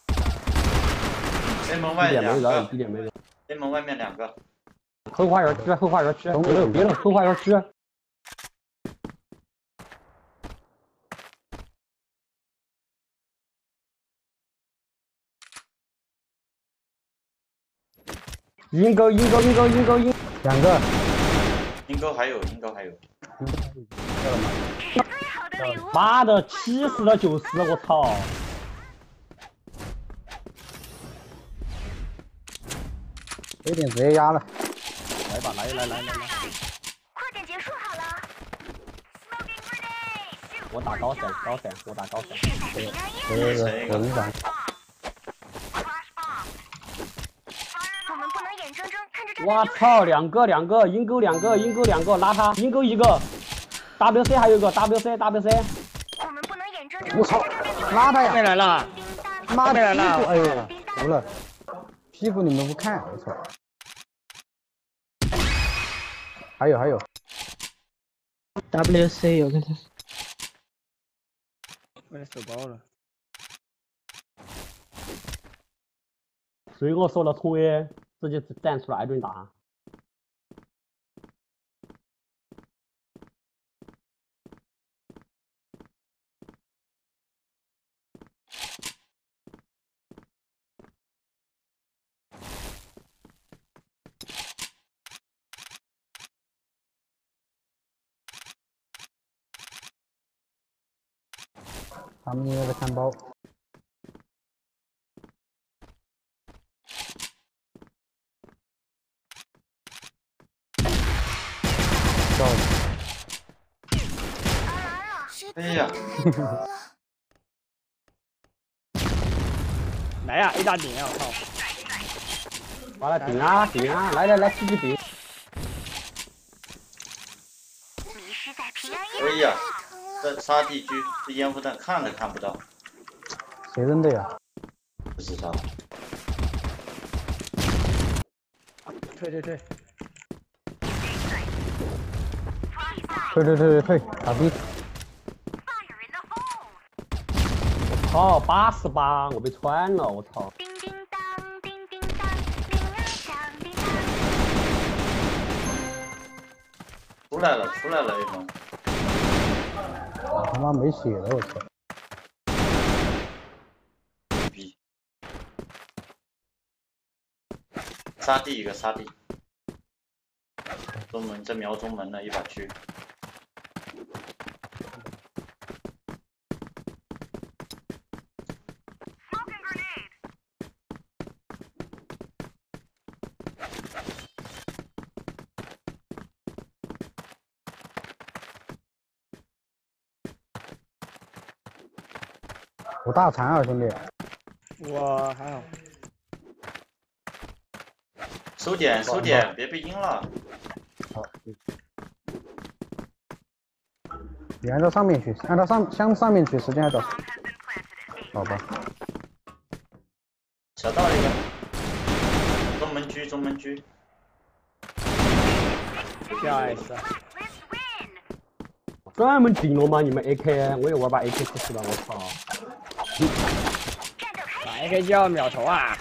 A 门外两个 ，B 点没人。 A 门外面两个。 后花园区，后花园区，别了别了，后花园区。阴沟，阴沟，阴沟，阴沟，阴。 两个。 阴沟还有，阴沟还有。 妈的，七十的九十，我操！ 有点直接压了。 来吧，来来来来来。 快点结束好了。 我打高闪，高闪，我打高闪。 对对对，我一闪。 我们不能眼睁睁看着这。 我操，两个两个，阴沟两个，阴沟两个，拉他，阴沟一个 ，W C 还有一个 W C W C。 我们不能眼睁睁。 我操，拉他呀！ 没来了， 妈的来了！ 哎呦，服了，屁股你们不看，我操！还有还有 ，W C 有个他。 我手包了。 谁给我说了冲 A， 自己站出来挨顿打。 他们应该在看包。 到了。 哎呀！ 来呀 ，A 大顶啊！我操！完了，顶啊顶啊！来来来，继续顶！ 哎呀，这杀地区这烟雾弹看都看不到。 谁扔的呀？ 不知道。 退退退！ 退退退退退！打 B！ 我操，八十八，我被穿了，我操！ 出来了，出来了，一龙。 我他妈没血了，我操！ 逼！杀地一个，杀地。中门这瞄中门了，一把狙。 我大残啊，兄弟！ 我还好。 收点，收点，别被阴了。 好。你按照上面去，按照上向上面去，时间还早。好吧。 小道一个。中门狙，中门狙。 下一次。专门顶了吗？你们 A K， 我也玩把 A K 出去了，我操！ 打 A K 就要秒头啊！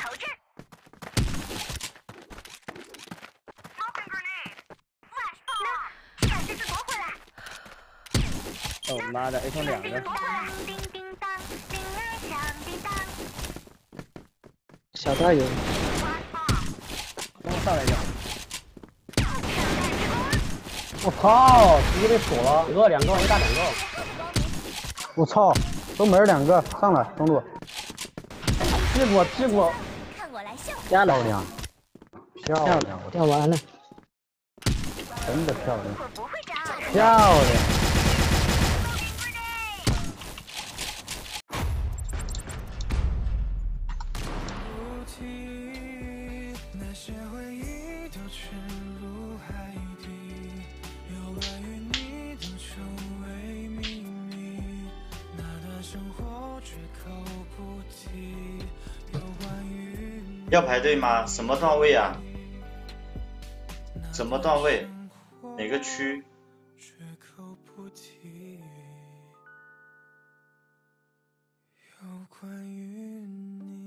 哦妈的 ，A 冲两个。 小大有。 帮我上来一下。 我操！直接被锁了，一个两个 A 大两个。 我操！中门两个上来，中路。 屁股屁股。 漂亮，漂亮， 掉完了。 真的漂亮，漂亮。 那些回忆都沉入海底，有关于你都成为秘密，那段生活绝口不提，有关于要排队吗？什么段位啊？什么段位？哪个区？ 绝口不提，有关于你。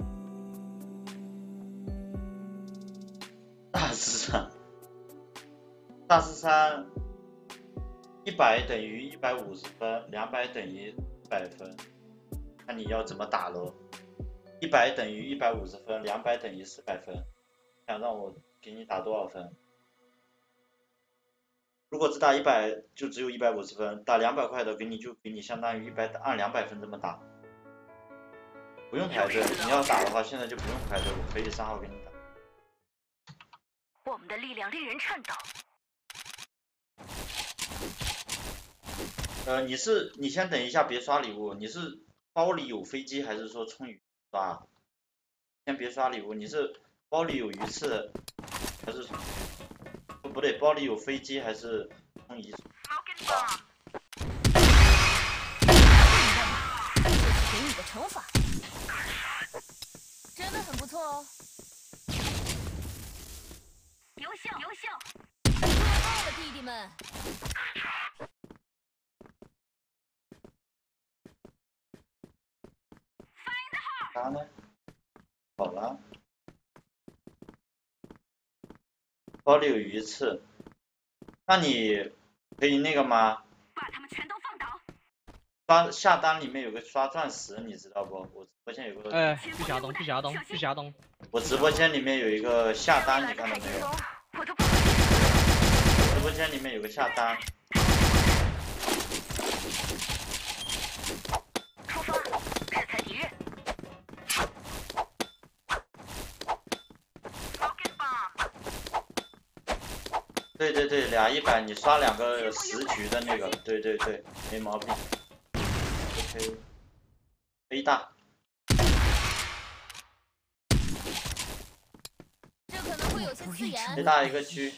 大四三，大四三，一百等于一百五十分，两百等于一百分，看你要怎么打喽。一百等于一百五十分，两百等于四百分，想让我给你打多少分？如果只打一百，就只有一百五十分；打两百块的，给你就给你相当于一百按两百分这么打，不用排队。你要打的话，现在就不用排队，我可以上号给你打。 我们的力量令人颤抖。 呃，你是你先等一下，别刷礼物。你是包里有飞机还是说充鱼刷？先别刷礼物，你是包里有鱼刺还是？不对，包里有飞机还是充鱼？ 给你的惩罚，真的很不错哦。 优秀，优秀！ 做到了，弟弟们。 啥呢？好了，包里有鱼刺，那你可以那个吗？ 把他们全都放倒。 刷下单里面有个刷钻石，你知道不？我直播间有个。 哎，去霞东，去霞东，去霞东。 我直播间里面有一个下单，你看到没有？直播间里面有个下单。 出发，制裁敌人。 对对对，俩一百，你刷两个十局的那个，对对对，没毛病。OK， A 大。 这可能会有些刺眼。 A 大一个狙。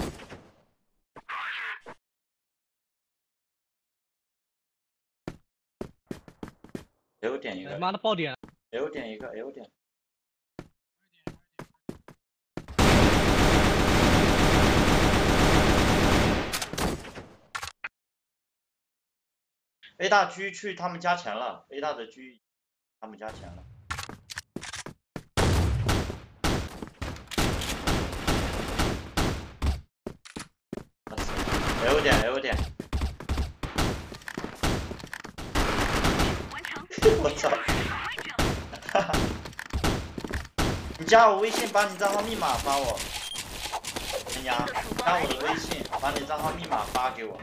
L 点一个， 妈的爆点 ！L 点一个 ，L 点。A 大狙去他们家前了 ，A 大的狙他们家前了。L 点 ，L 点。我操！哈哈！你加我微信，把你账号密码发我。陈阳，加我的微信，把你账号密码发给我。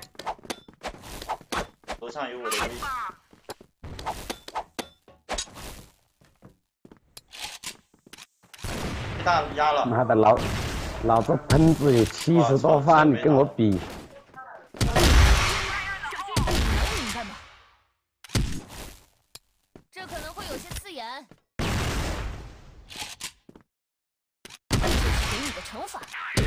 头上有我的微信。大压了。 妈的，老老子喷子有七十多发，你跟我比。 这可能会有些刺眼，这是给你的惩罚。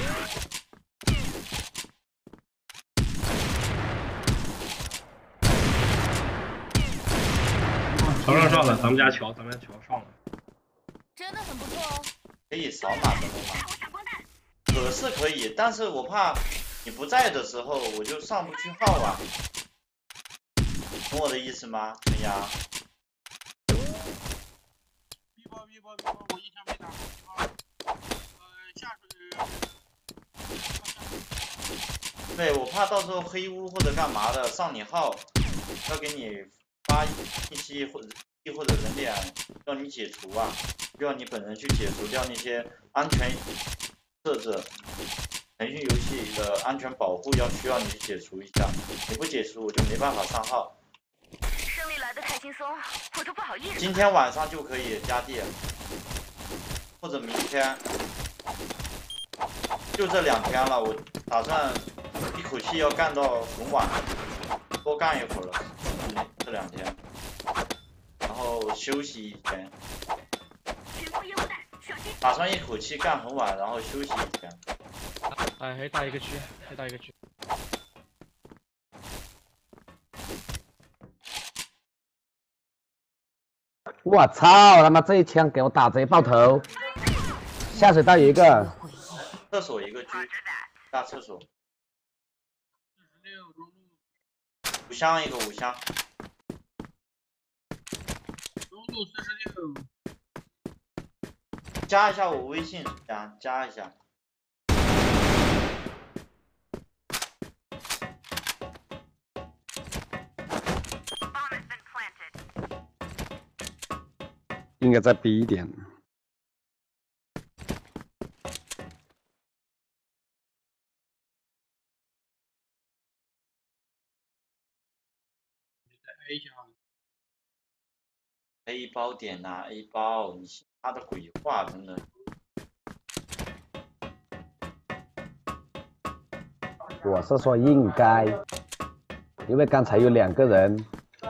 桥上上了，咱们家桥，咱们家桥上了。 真的很不错哦。 可以扫码登录吗？可是可以，但是我怕你不在的时候，我就上不去号啊。懂我的意思吗？陈阳？ 我一枪没打过，呃，下水。 对，我怕到时候黑屋或者干嘛的上你号，要给你发信息或者或者人脸，让你解除啊，需要你本人去解除掉那些安全设置，腾讯游戏的安全保护要需要你去解除一下，你不解除我就没办法上号。 胜利来得太轻松，我都不好意思。 今天晚上就可以加地，或者明天，就这两天了，我打算一口气要干到很晚，多干一会儿了，嗯，这两天，然后休息一天，打算一口气干很晚，然后休息一天。 哎，黑大一个区，黑大一个区。 我操！他妈这一枪给我打贼爆头！下水道有一个， 厕所一个狙，大厕所。五箱一个五箱。 中路四十六。 加一下我微信，加加一下。 应该再逼一点。 A 包点呐 ，A 包，你信他的鬼话，真的。 我是说应该，因为刚才有两个人。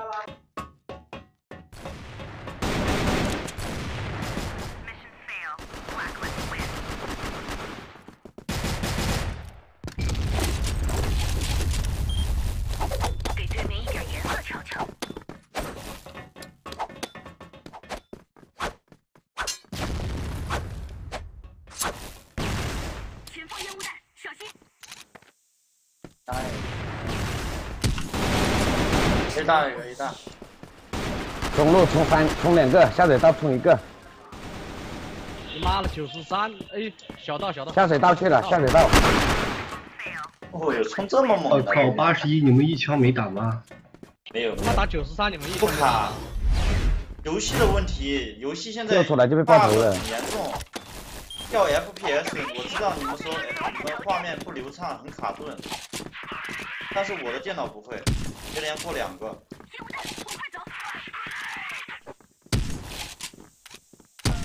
A 大一个 A 大， 中路冲三冲两个，下水道冲一个。 你妈的九十三，哎，小道小道。 下水道去了，下水道。 哦哟，冲这么猛！ 我靠，八十一，你们一枪没打吗？ 没有。 他打九十三，你们一不卡。游戏的问题，游戏现在掉出来就被爆头了， 很严重。掉 F P S， 我知道你们说你们画面不流畅，很卡顿，但是我的电脑不会，接连过两个。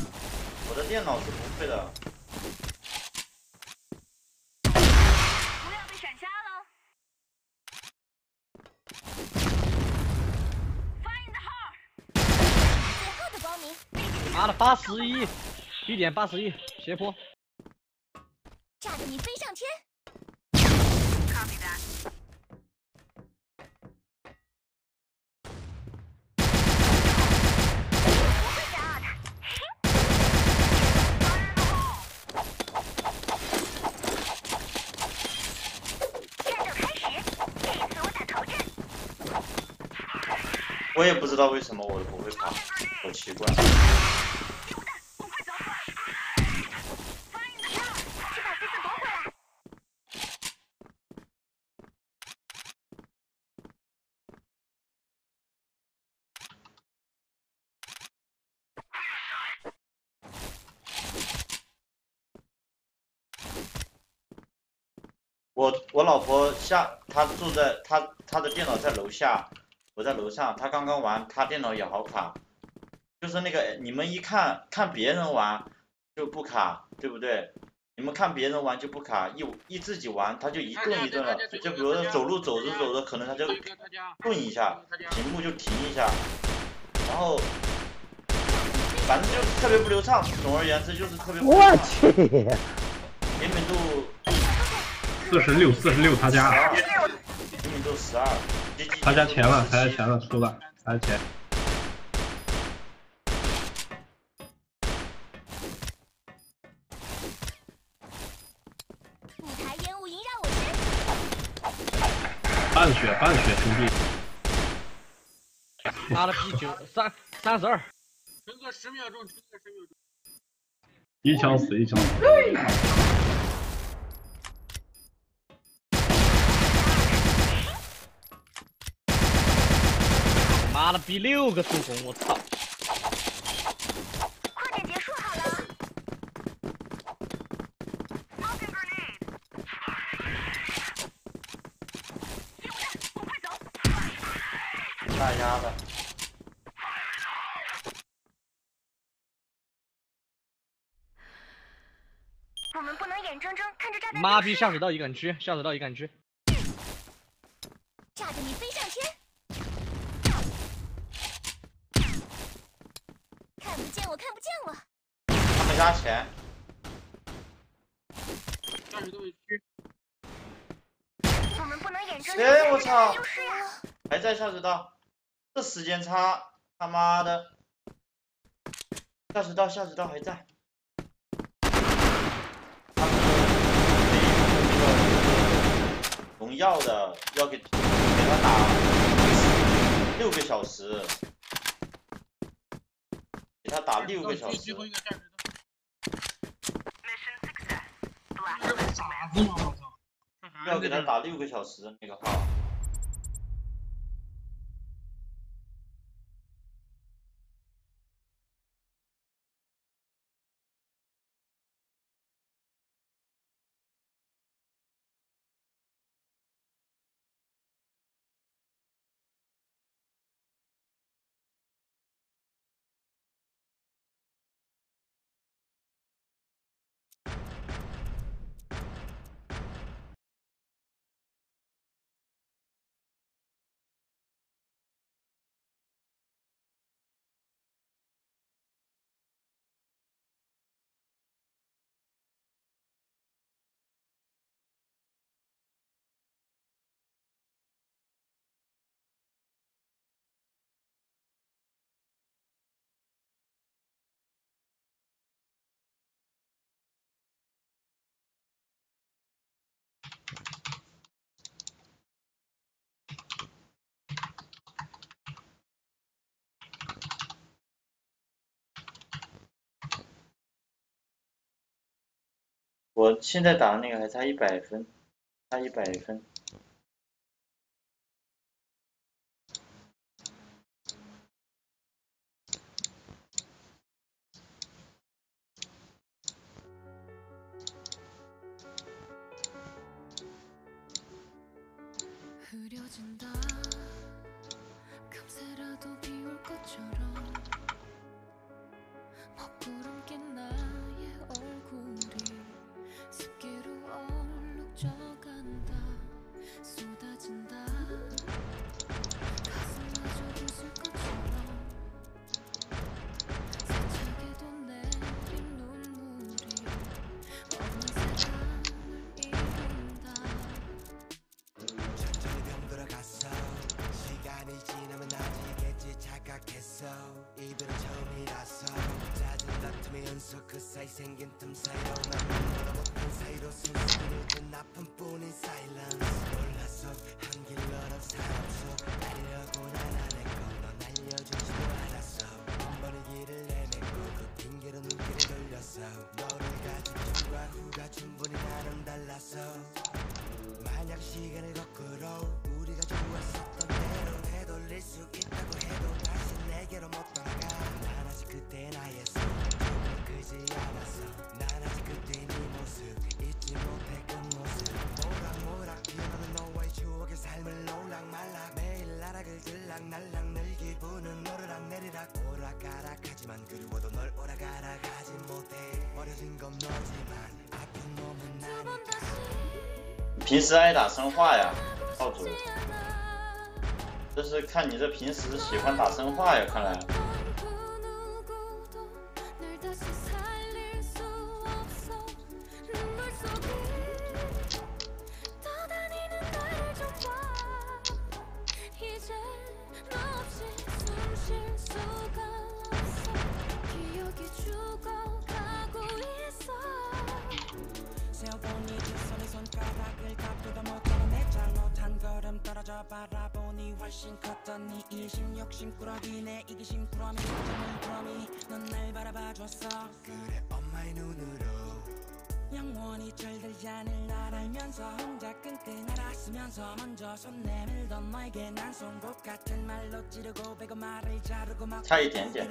我的电脑是不会的。 妈的，八十一 ，B 点八十一，斜坡。 炸得你飞上天。 我也不知道为什么我不会爬，好奇怪。我我老婆下，她住在她她的电脑在楼下，我在楼上。她刚刚玩，她电脑也好卡，就是那个你们一看看别人玩就不卡，对不对？你们看别人玩就不卡，一一自己玩它就一顿一顿的，就比如说走路走着走着，可能它就顿一下，屏幕就停一下，然后反正就是特别不流畅。总而言之就是特别不流畅。 我去， 灵敏度。 四十六，四十六，他家。 灵敏度十二。 他家钱了，他家钱了，输了，他家钱。 舞台烟雾萦绕我身。 半血，半血，兄弟。 妈的 ，P 九三三十二。 撑个十秒钟，撑个十秒钟。 一枪死，一枪死。 妈的，比六个助攻，我操！ 快点结束好了。 大丫的。 我们不能眼睁睁看着炸弹。 妈逼，下水道一个人区，下水道一个人区。 炸得你飞上天。 看不见我，看不见我。 他没拿钱。 下水道区。 我们不能眼睁睁哎，我操！ 丢失呀！ 还在下水道，这时间差，他妈的！下水道，下水道还在。他们那个荣耀的要给给他打六个小时。 给他打六个小时。 傻子吗？我操！ 要给他打六个小时那个号。我现在打的那个还差一百分，差一百分。 平时爱打生化呀，少主。这是看你这平时喜欢打生化呀，看来。 바라보니 훨씬 컸던 네 이심 욕심 꾸러기 내 이기심 꾸러미 꾸러미 넌 날 바라봐줬어 그래 엄마의 눈으로 영원히 철들지 않을 날 알면서 혼자 끙끙 앓았으면서 먼저 손 내밀던 너에게 난 송곳 같은 말로 찌르고 배고 말을 자르고 막 差一点点。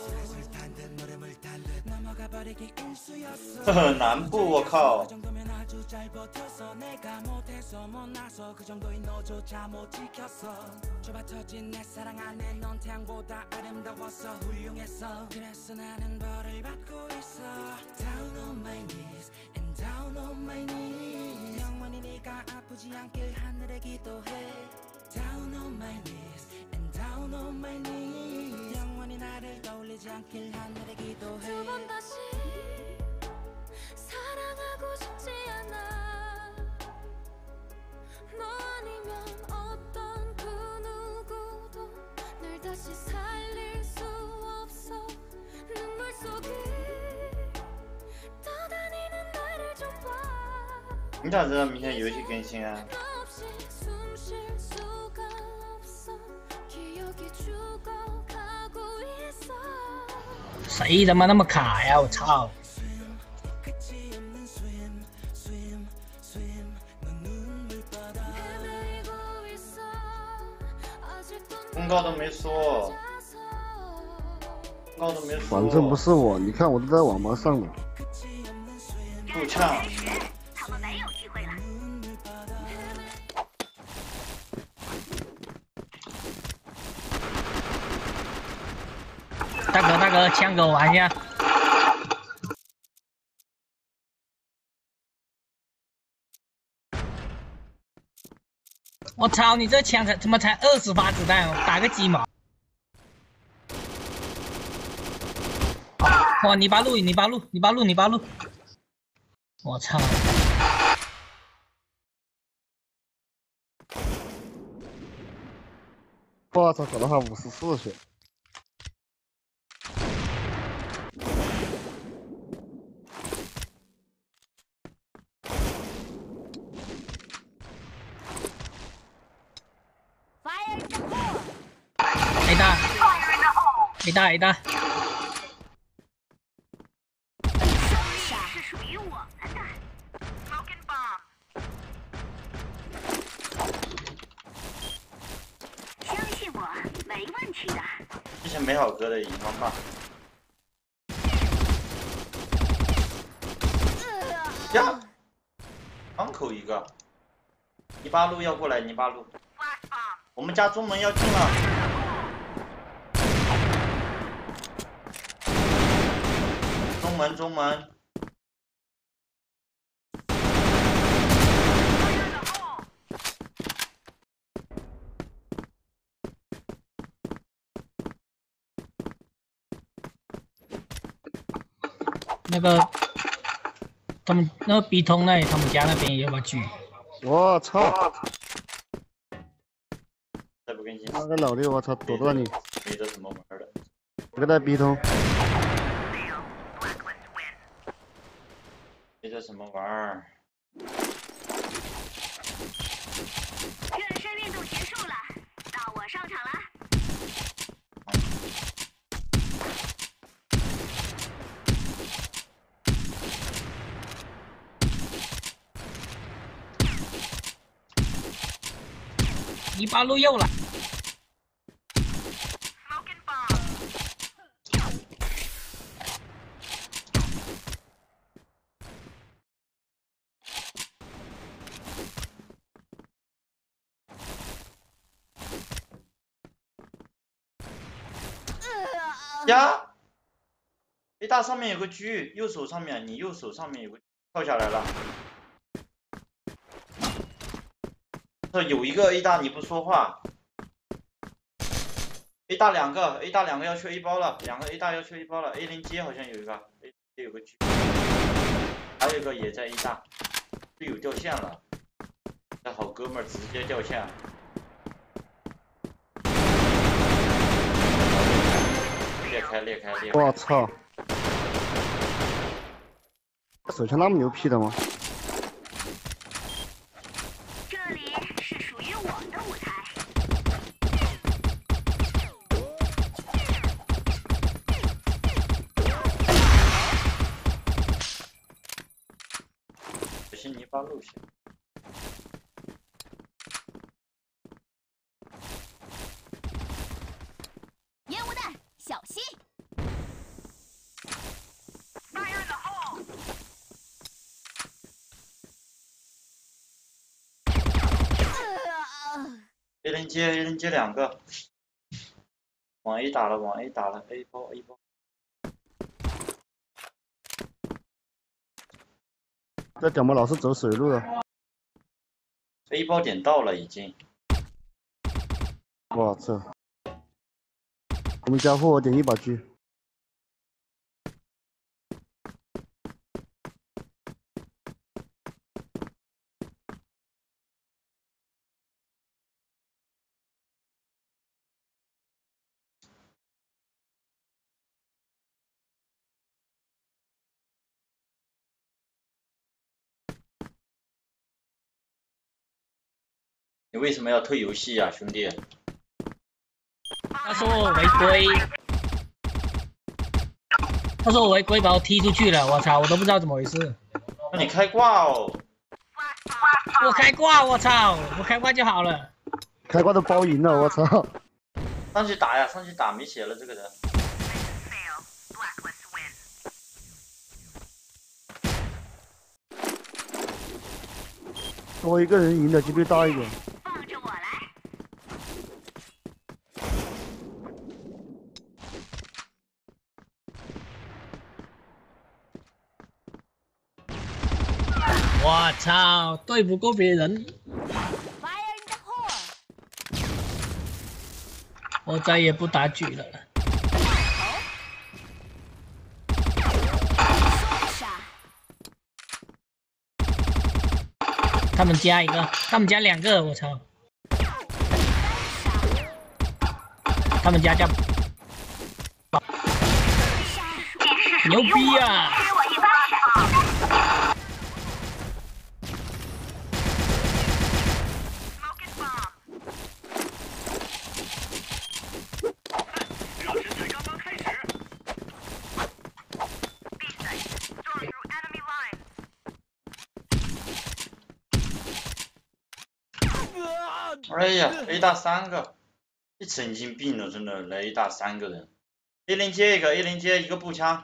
呵呵，南部我靠。 잘 버텨서 내가 못해서 못 나서 그 정도인 너조차 못 지켰어 좁아 터진 내 사랑 안에 넌 태양보다 아름다웠어 훌륭했어 그래서 나는 벌을 받고 있어 Down on my knees and down on my knees 영원히 네가 아프지 않길 하늘에 기도해 Down on my knees and down on my knees 영원히 나를 떠올리지 않길 하늘에 기도해 두 번 다시 사랑하고 싶지 않아 너 아니면 어떤 그 누구도 날 다시 살릴 수 없어 눈물 속에 떠다니는 나를 좀 봐 你咋知道明天游戏更新啊？ 너 없이 숨 쉴 수가 없어 기억이 죽어가고 있어 谁他妈那么卡呀！我操！ 公告都没说，公告都没说。 反正不是我，你看我都在网吧上了。 步枪。 他们没有机会了。 大哥，大哥，枪给我玩一下。 我操！你这枪才他妈才二十发子弹，打个鸡毛！哇！泥巴路，泥巴路，泥巴路，泥巴路！我操！ 我操，搞了他五十四血。 A 大 ，A 大 A 大。 是属于我们的。Smoking bomb。相信我，没问题的。 之前美好哥的荧光棒。呀，刚口一个。泥巴路要过来，泥巴路。我们家中门要进了。 中门，中门。 那个，他们那个 B 通那里，他们家那边也有个狙。 我操！ 再不更新。 那个老弟，我操，躲到你。 没得什么玩的。 这个在 B 通。 这什么玩意儿？ 热身运动结束了，到我上场了。 一八路右了。 呀 ！A 大上面有个狙，右手上面，你右手上面有个跳下来了。这有一个 A 大你不说话 ，A 大两个 ，A 大两个要去 A 包了，两个 A 大要去 A 包了 ，A 零街好像有一个 ，A 街有个狙，还有一个也在 A 大，队友掉线了，这好哥们儿直接掉线。 裂开，裂开，裂开！ 我操！手枪那么牛批的吗？ 这里是属于我的舞台。 小心泥巴路线。 烟雾弹，小心！ A 零接 A 零接两个，往 A 打了，往 A 打了 ，A 包 A 包。 这屌毛老是走水路的。 A 包点到了已经。 我操！我们家伙我点一把狙。 你为什么要退游戏呀、啊，兄弟？ 他说我违规，他说我违规把我踢出去了，我操，我都不知道怎么回事。 那你开挂哦。 我开挂，我操，我开挂就好了。 开挂都包赢了，我操！ 上去打呀，上去打，没血了这个人。 多一个人赢的几率大一点。 放着我来。 我操，对不过别人。我再也不打狙了。他们加一个，他们加两个，我操！他们家叫牛逼啊！ 哎呀 ，A 大三个，一神经病了，真的来 A 大三个人 ，A 零接一个 ，A 零接一个步枪，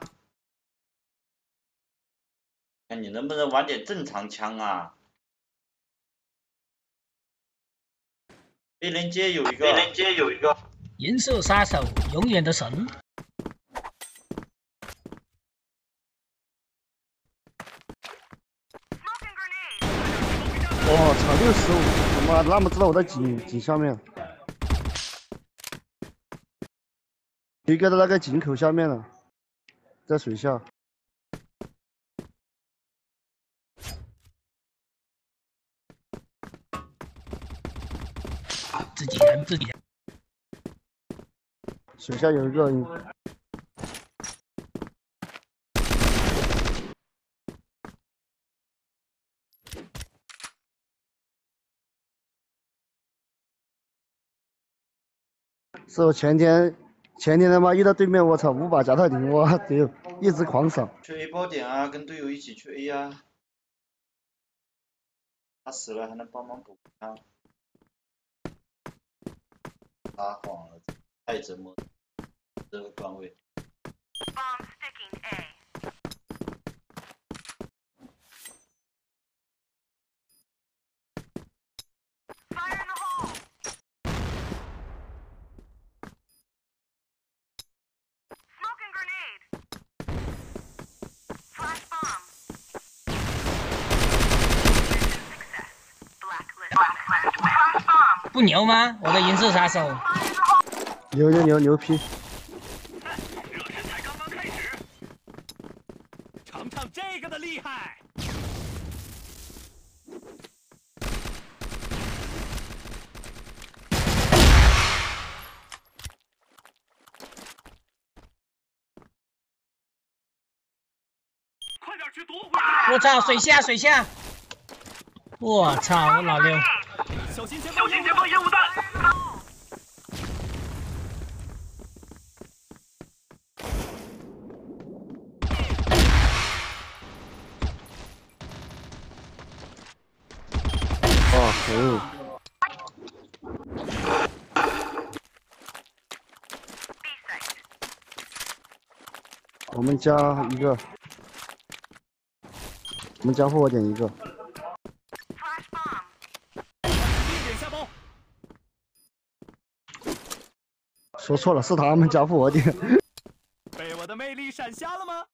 看你能不能玩点正常枪啊 ？A 零接有一个 ，A 零接有一个， 银色杀手，永远的神。 我操，六十五！他妈的，那么知道我在井井下面，一个在那个井口下面了，在水下。 自己人，自己人。 水下有一个。 是我前天前天他妈遇到对面，我操，五把加特林，我丢，一直狂扫。 去 A 包点啊，跟队友一起去 A 啊。他死了还能帮忙补啊。撒谎了，太折磨这个段位。 不牛吗？我的银色杀手。 牛牛牛牛批！ 热身才刚刚开始，尝尝这个的厉害！快点去夺回来！ 我操，水下水下！我操，我老六。 小心前方，小心前方烟雾弹！ 哦，可以。我们加一个，我们加复活点一个。 说错了，是他们加复活点。 被我的魅力闪瞎了吗？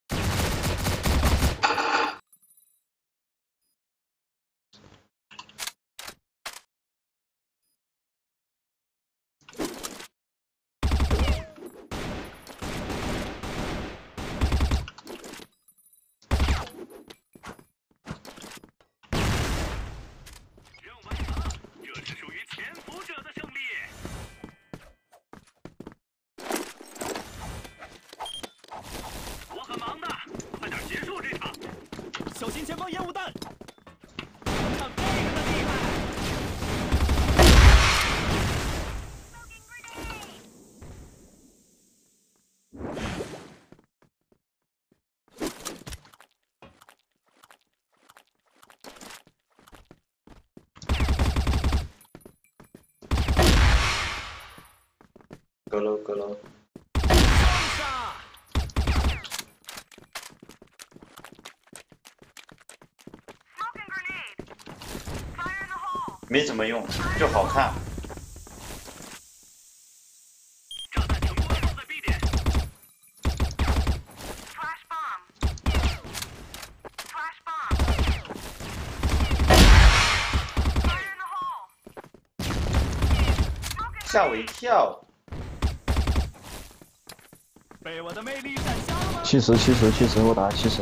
任务完成，这是属于潜伏者的胜利。 我很忙的，快点结束这场！小心前方烟雾弹！看这个的厉害！ 阁楼阁楼。 没怎么用，就好看。 炸弹成功放在 B 点。 吓我一跳。 被我的魅力闪瞎了吗？ 七十七十七十，我打七十。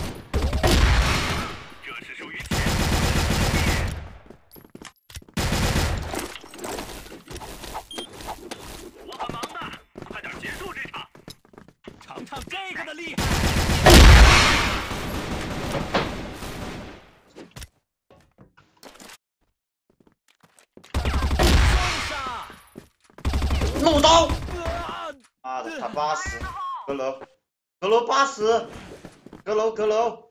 漏刀！妈的，他八十，阁楼，阁楼八十，阁楼阁楼。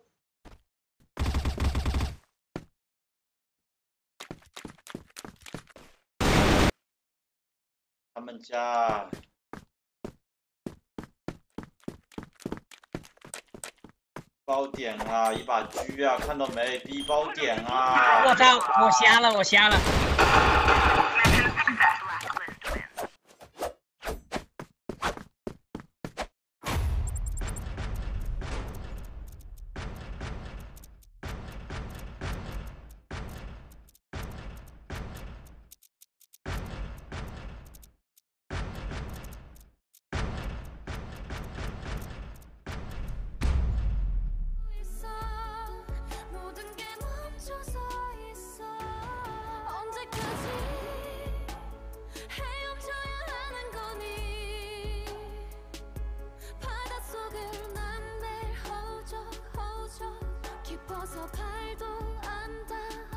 他们家包点啊，一把狙啊，看到没 ？B 包点啊！ 我操，我瞎了，我瞎了。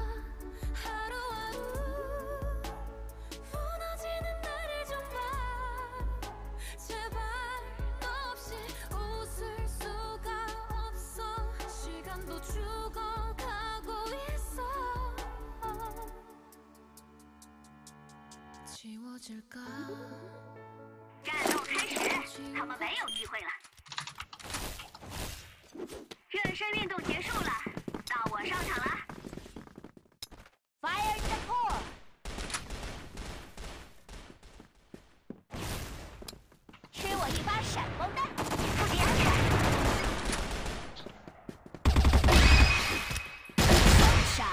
무너지는 나를 좀 봐. 战斗开始，他们没有机会了。热身运动结束了，到我上场了。Fire in the hole！ 吃我一发闪光弹，注意安全。双杀。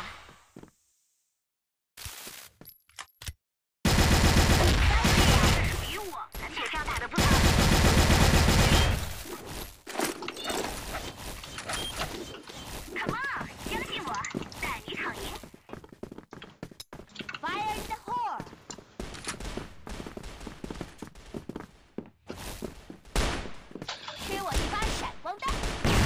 铁仗打得不错。Come on， 相信我，带你躺赢。Fire in the hole！ 吃我一发闪光弹。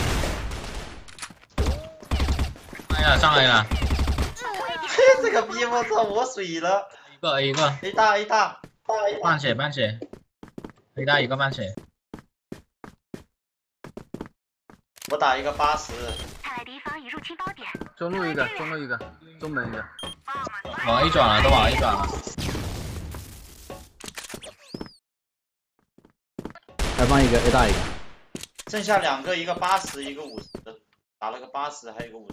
哎呀，上来了！ 这个逼我操，我水了。 一个一个。 A 大 A 大。 半血半血，一打一个半血。 我打一个八十。 看来敌方已入侵包点。 中路一个，中路一个，中门一个。 往 A 转了，都往 A 转了。 开放一个 A 大一个。 剩下两个，一个八十，一个五十，打了个八十，还有一个五十。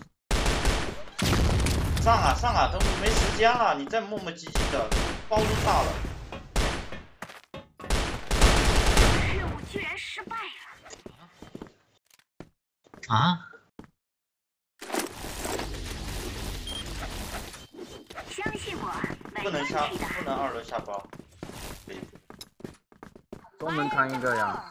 上啊上啊，都没时间了，你再磨磨唧唧的，包都炸了。 居然失败了！ 啊！ 相信我， 不能下，不能二楼下包。 中门看一个呀。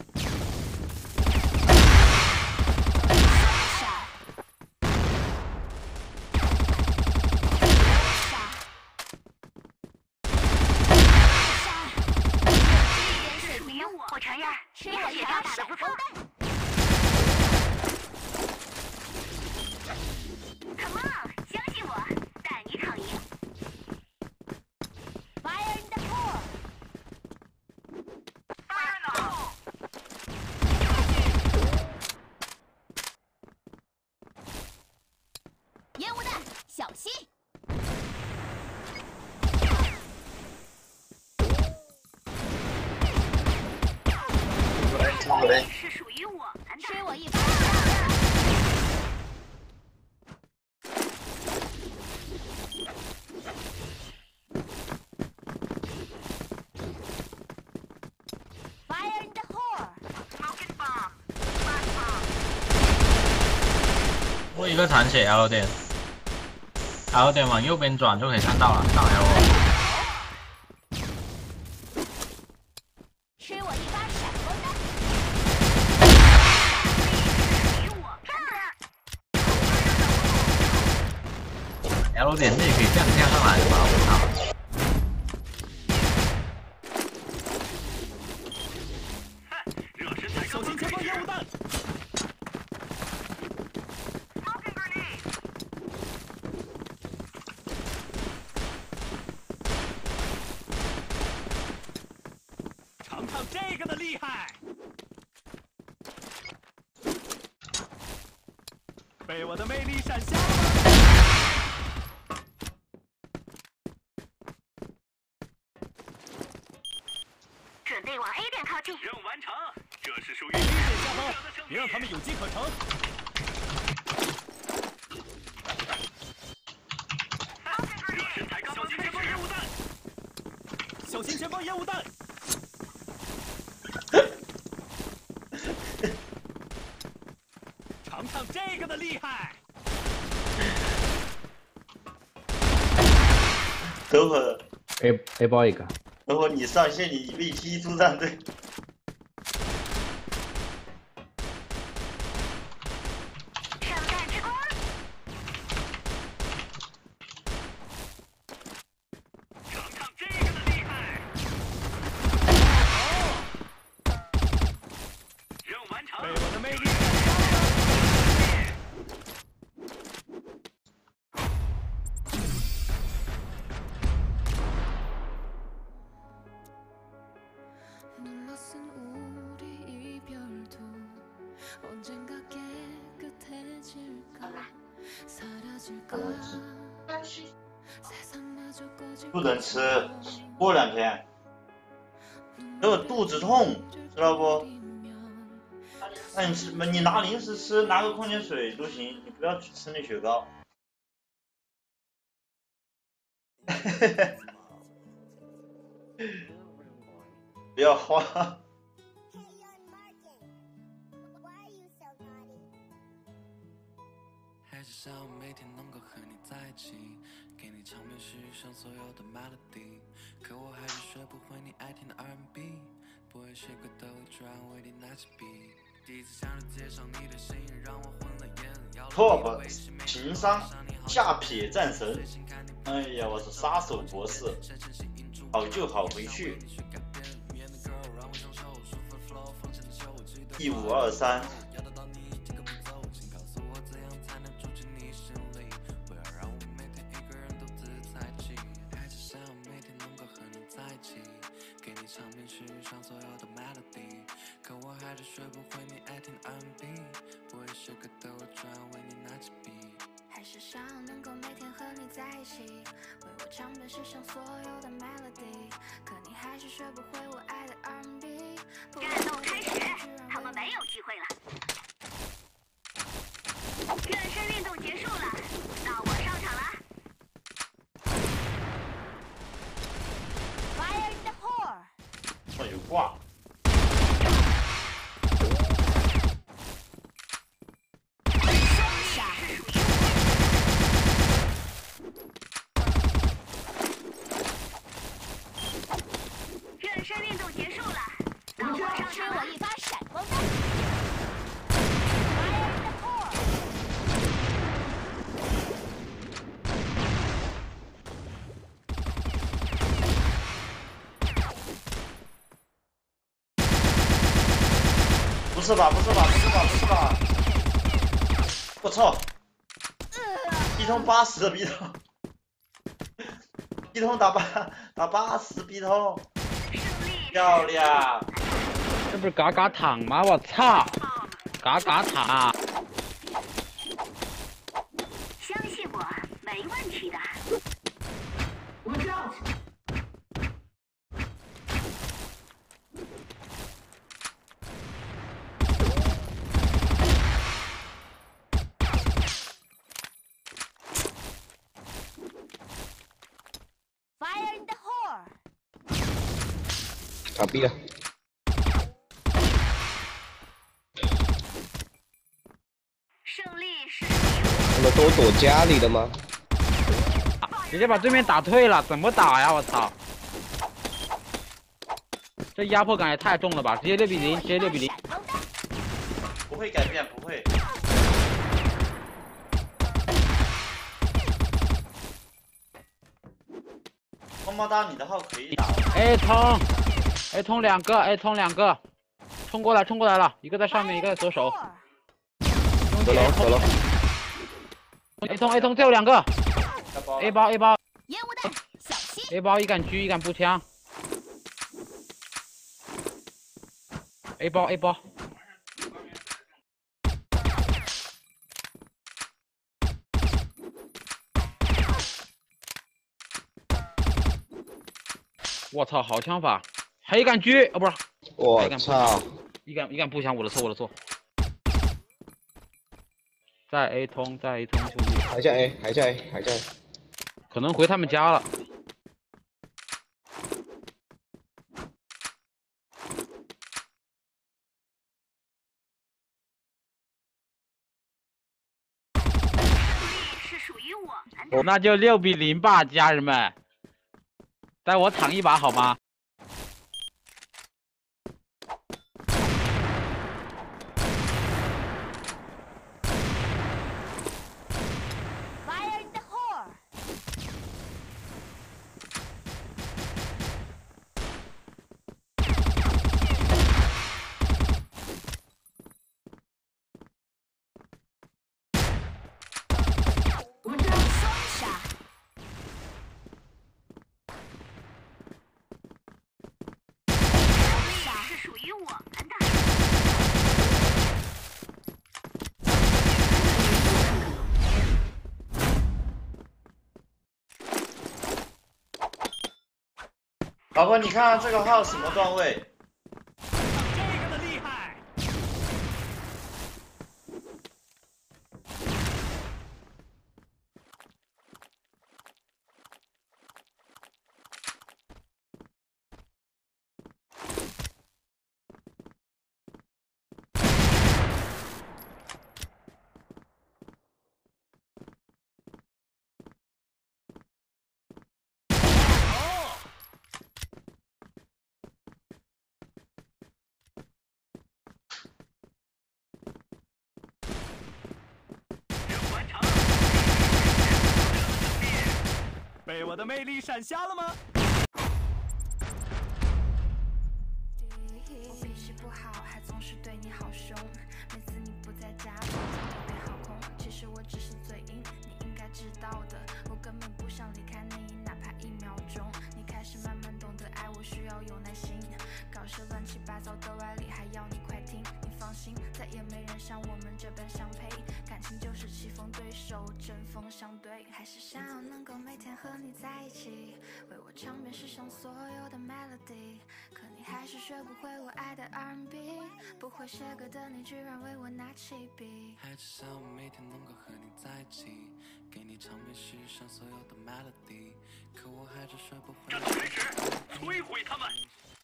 我承认，吃我一发打得不错。Come on， 相信我，带你躺赢。Fire in the hole！ Fire in the hole！ 烟雾弹，小心！ 是属于我们的。吃我一发！Fire in the hole！ Smoking bomb！ 我一个残血 L 点 ，L 点往右边转就可以看到了，上 L。 L 点这也可以这样跳上来的吗？我操！ 小心前方烟雾弹！尝尝这个的厉害！被我的魅力闪瞎了吗？ 准备往 A 点靠近。 任务完成，这是属于一点下包，别让他们有机可乘。热身抬杠，小心前方烟雾弹！小心前方烟雾弹！尝尝这个的厉害！ 等会儿 A A 包一个。 等会儿你上线，你被踢出战队。 圣诞之光， 尝尝这个的厉害！任务完成，被我的魅力感召了。 不能吃，过两天。还有肚子痛，知道不？那你吃，你拿零食吃，拿个矿泉水都行，你不要去吃那雪糕。不要慌。 还是想每天能够和你在一起，给你唱遍世上所有的 melody， 可我还是学不会你爱听的 R and B， 不会写歌都转为你拿起笔。第一次想着介绍你的声音，让我昏了眼。 Top 情商下撇战神，哎呀，我是杀手博士，好就好回去。一五二三。唱遍世上所有的 melody， 可我还是学不会你爱听的 R and B， 不会写歌都转为你拿起笔。还是想能够每天和你在一起，为我唱遍世上所有的 melody， 可你还是学不会我爱的 R and B。战斗开始，他们没有机会了。热身运动结束了，到我上场了。Fire in the hole！ 哎呦挂！ 热身运动结束了，到我上场了。我一发闪光弹。Fire in the hole！ 不是吧？不是吧？不是吧？不是吧？我操！逼通八十的逼通，逼通打八打八十逼通，漂亮！ 这不是嘎嘎糖吗？我操！嘎嘎糖！ 相信我，没问题的。Fire in the hole！ 打 B 了。 胜利是他们都躲家里了吗？ 直接把对面打退了，怎么打呀？我操！这压迫感也太重了吧！直接六比零，直接六比零。 不会改变，不会。么么哒，你的号可以打。 A 通 ，A 通两个 ，A 通两个，冲过来，冲过来了，一个在上面，一个在左手。 走了，走了。 A 通 A 通，最后两个。A 包 A 包。 烟雾弹，小心 ！A 包一杆狙，一杆步枪。A 包 A 包。我操，好枪法！还有一杆狙，哦不是， 我操！ 一杆一杆步枪，我的错我的错。在 A 通，在 A 通，兄弟。 还在 A， 还在 A， 还在 A。 可能回他们家了。 是属于我们的。 那就六比零吧，家人们。带我躺一把好吗？ 老婆，你看这个号什么段位？ 这个的厉害。被我的魅力闪瞎了吗？ 我脾气不好，还总是对你好凶。每次你不在家，房间都变好空。其实我只是嘴硬，你应该知道的。我根本不想离开你，哪怕一秒钟。你开始慢慢懂得爱我，需要有耐心。搞些乱七八糟的歪理，还要你快听。你放心，再也没人像我们这般相配。感情就是棋逢对手，针锋相对。还是想要能够每天和你在一起，为我唱遍世上所有的 melody。可你还是学不会我爱的 R and B， 不会写歌的你居然为我拿起笔。 还只想我每天能够和你在一起，给你唱遍世上所有的 melody， 可我还是学不会。战斗开始，摧毁他们！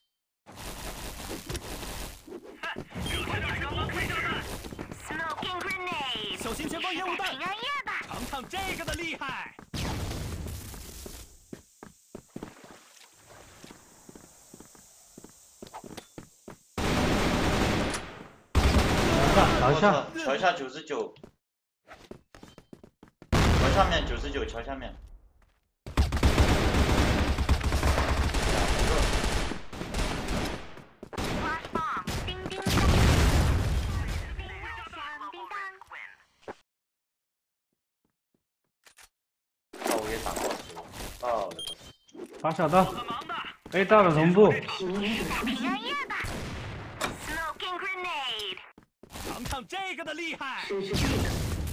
哼，这才是刚刚开炸弹。 Smoking grenade， 小心前方烟雾弹！ 平安夜吧， 尝尝这个的厉害！ 桥下， 桥下九十九，桥下面九十九，桥下面。哦，我也打过，到了。 发小到 ，A 到了同步。 平安夜吧 ，Smoking grenade。 尝尝这个的厉害！ 试试这个。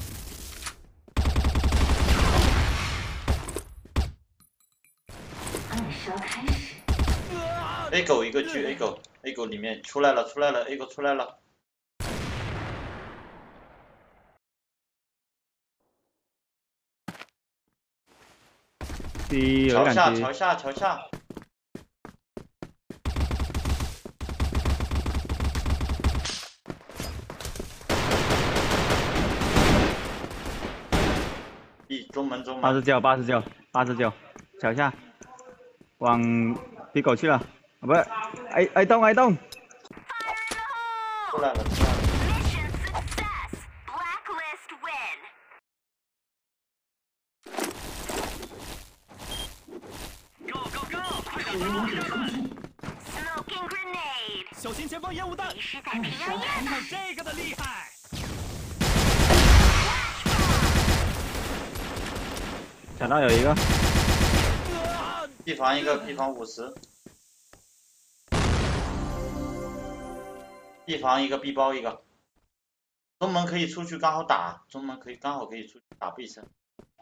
暗杀开始。 A 狗一个狙 ，A 狗 ，A 狗里面出来了，出来了 ，A 狗出来了。桥下，桥下，桥下。中门中门， 八十九，八十九，八十九，桥下，往逼狗去了，啊不是 ，A A 洞 A 洞， 出来了出来了。 Mission success, blacklist win。 Go go go！ 快点发射炸弹 ！Smoking grenade。 小心前方烟雾弹！ 你是在平安夜看看这个的厉害！ 抢到有一个 ，B 房一个 ，B 房五十 ，B 房一个 ，B 包一个，中门可以出去刚好打，中门可以刚好可以出去打背身。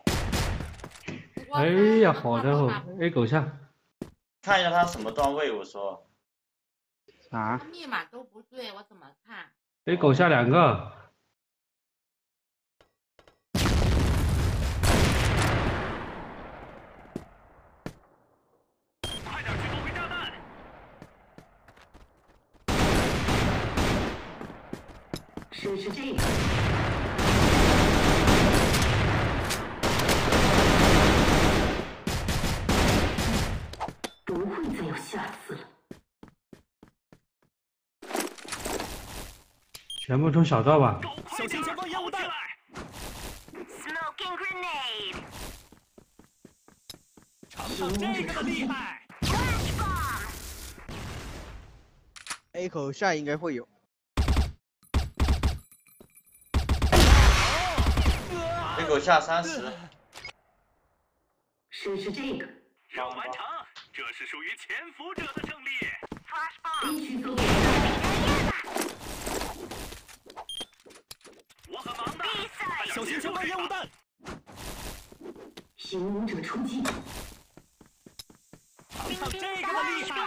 哎呀，好家伙 ，A 狗下， 看一下他什么段位，我说。 啊？ 密码都不对，我怎么看 ？A 狗下两个。 试试这个。不会再有下次了。 全部冲小道吧。 小心前方烟雾弹 ！Smoking grenade。 尝尝这个的厉害 ！A 口下应该会有。 A 狗下三十。 试试这个。 任务完成，这是属于潜伏者的胜利。 必须走。 我很忙的，小心前方烟雾弹。 行武者出击。 尝尝这个的厉害！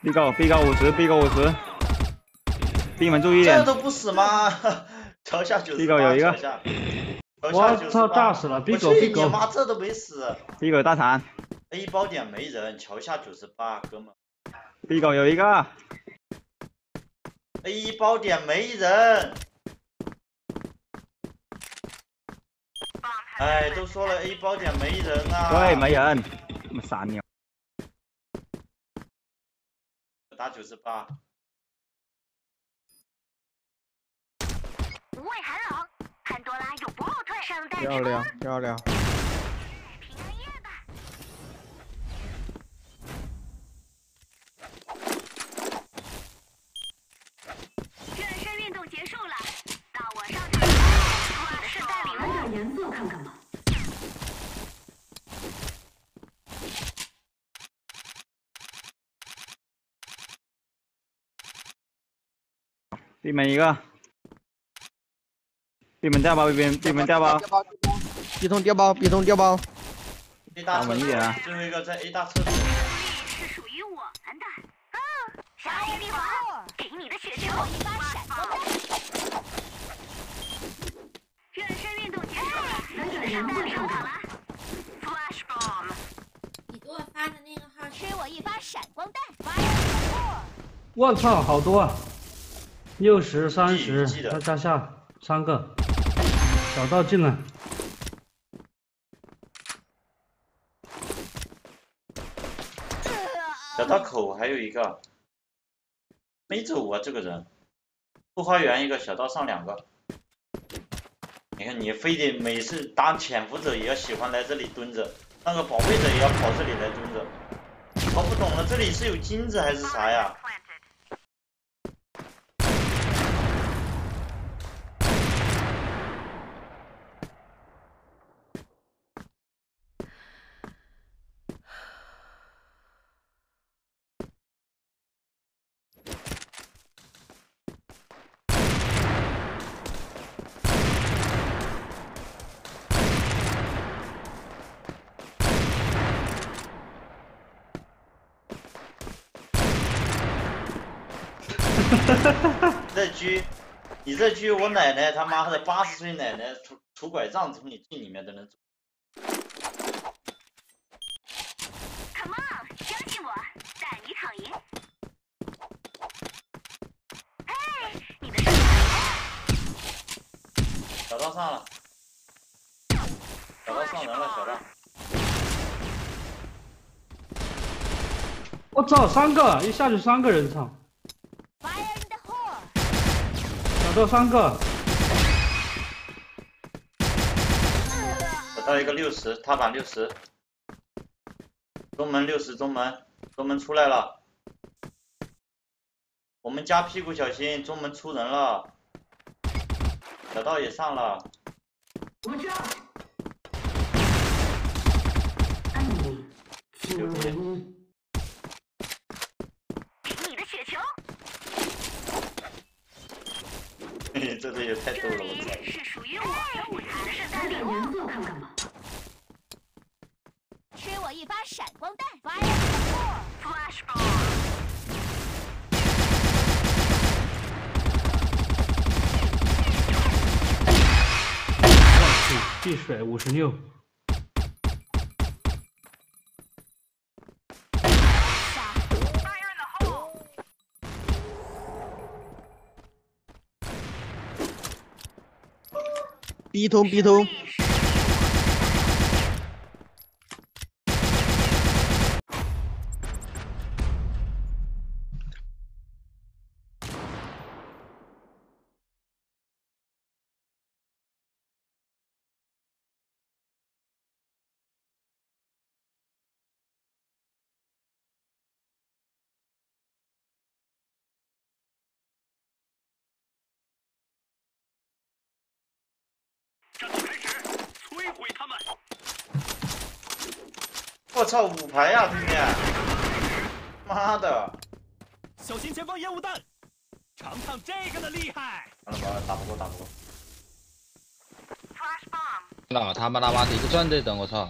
，B 狗 B 狗五十 B 狗五十 ，B 们注意点。 这都不死吗？桥下九十八， B 狗有一个。 我操，炸死了 ！B 狗 B 狗， 你妈这都没死。 B 狗大残。 A 包点没人，桥下九十八，哥们。 B 狗有一个。 A 包点没人。哎，都说了 A 包点没人啊。 对，没人。他妈傻鸟。 打九十八。 无畏寒冷，潘多拉永不后退。圣诞漂亮漂亮。 平安夜吧。热身运动结束了，到我上场了。哇，圣诞礼物，拿点颜色看看吧。 闭门一个。闭门掉包，闭门闭门掉包。 B 通掉包 ，B 通掉包。 A 大侧一点啊。 最后一个在 A 大侧。 是属于我们的。嗯，沙耶利华，给你的雪球，一发闪光弹。热身运动结束了，你的圣诞上场了。Flash bomb。 你给我发的那个号， 吃我一发闪光弹。 我操，好多啊！六十、三十，再加下三个。小道进来。 小道口还有一个，没走啊，这个人。后花园一个，小道上两个。你看，你非得每次当潜伏者也要喜欢来这里蹲着，那个保卫者也要跑这里来蹲着。搞不懂了，这里是有金子还是啥呀？这局，你这局我奶奶他妈的八十岁奶奶拄拄拐杖从你进里面都能走。 Come on， 相信我，带你躺赢。嘿，你的圣诞。 小道上了，小道上人了，小道。 我操，三个，一下就三个人场。小道三个。 找到一个六十，踏板六十。中门六十，中门，中门出来了。我们加屁股小心，中门出人了。小道也上了。有些。 你的雪球。 嘿嘿，这队友太逗了，我操！ 是属于我的舞台的圣诞礼物，颜色看看吧。吃我一发闪光弹 ，Flash bomb。 我去，碧水五十六。 B 通 B 通。 战斗开始，摧毁他们！ 我操，五排呀、啊，对面！妈的！ 小心前方烟雾弹，尝尝这个的厉害！ 完了完了，打不过打不过。 老他妈他妈的一个转队等，我操！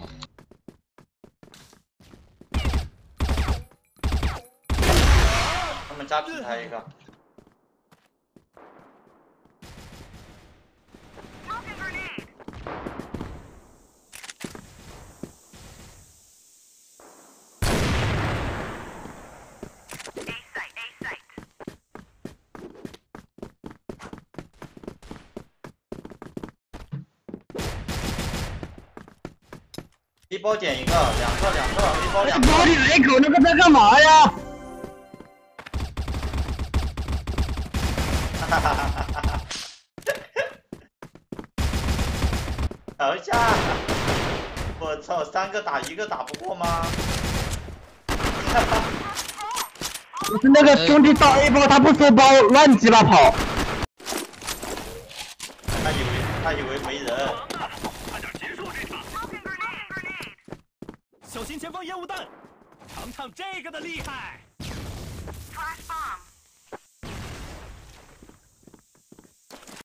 们家平台一个。A 包点一个，两个两个 A 包两个。 包里来一口，那个在干嘛呀？ 哈哈哈哈哈哈！等一下，我操，三个打一个打不过吗？ 不是那个兄弟到 A 包，他不收包，乱鸡巴跑。 他以为他以为没人。 快点结束这场！小心前方烟雾弹，尝尝这个的厉害！ Flash bomb.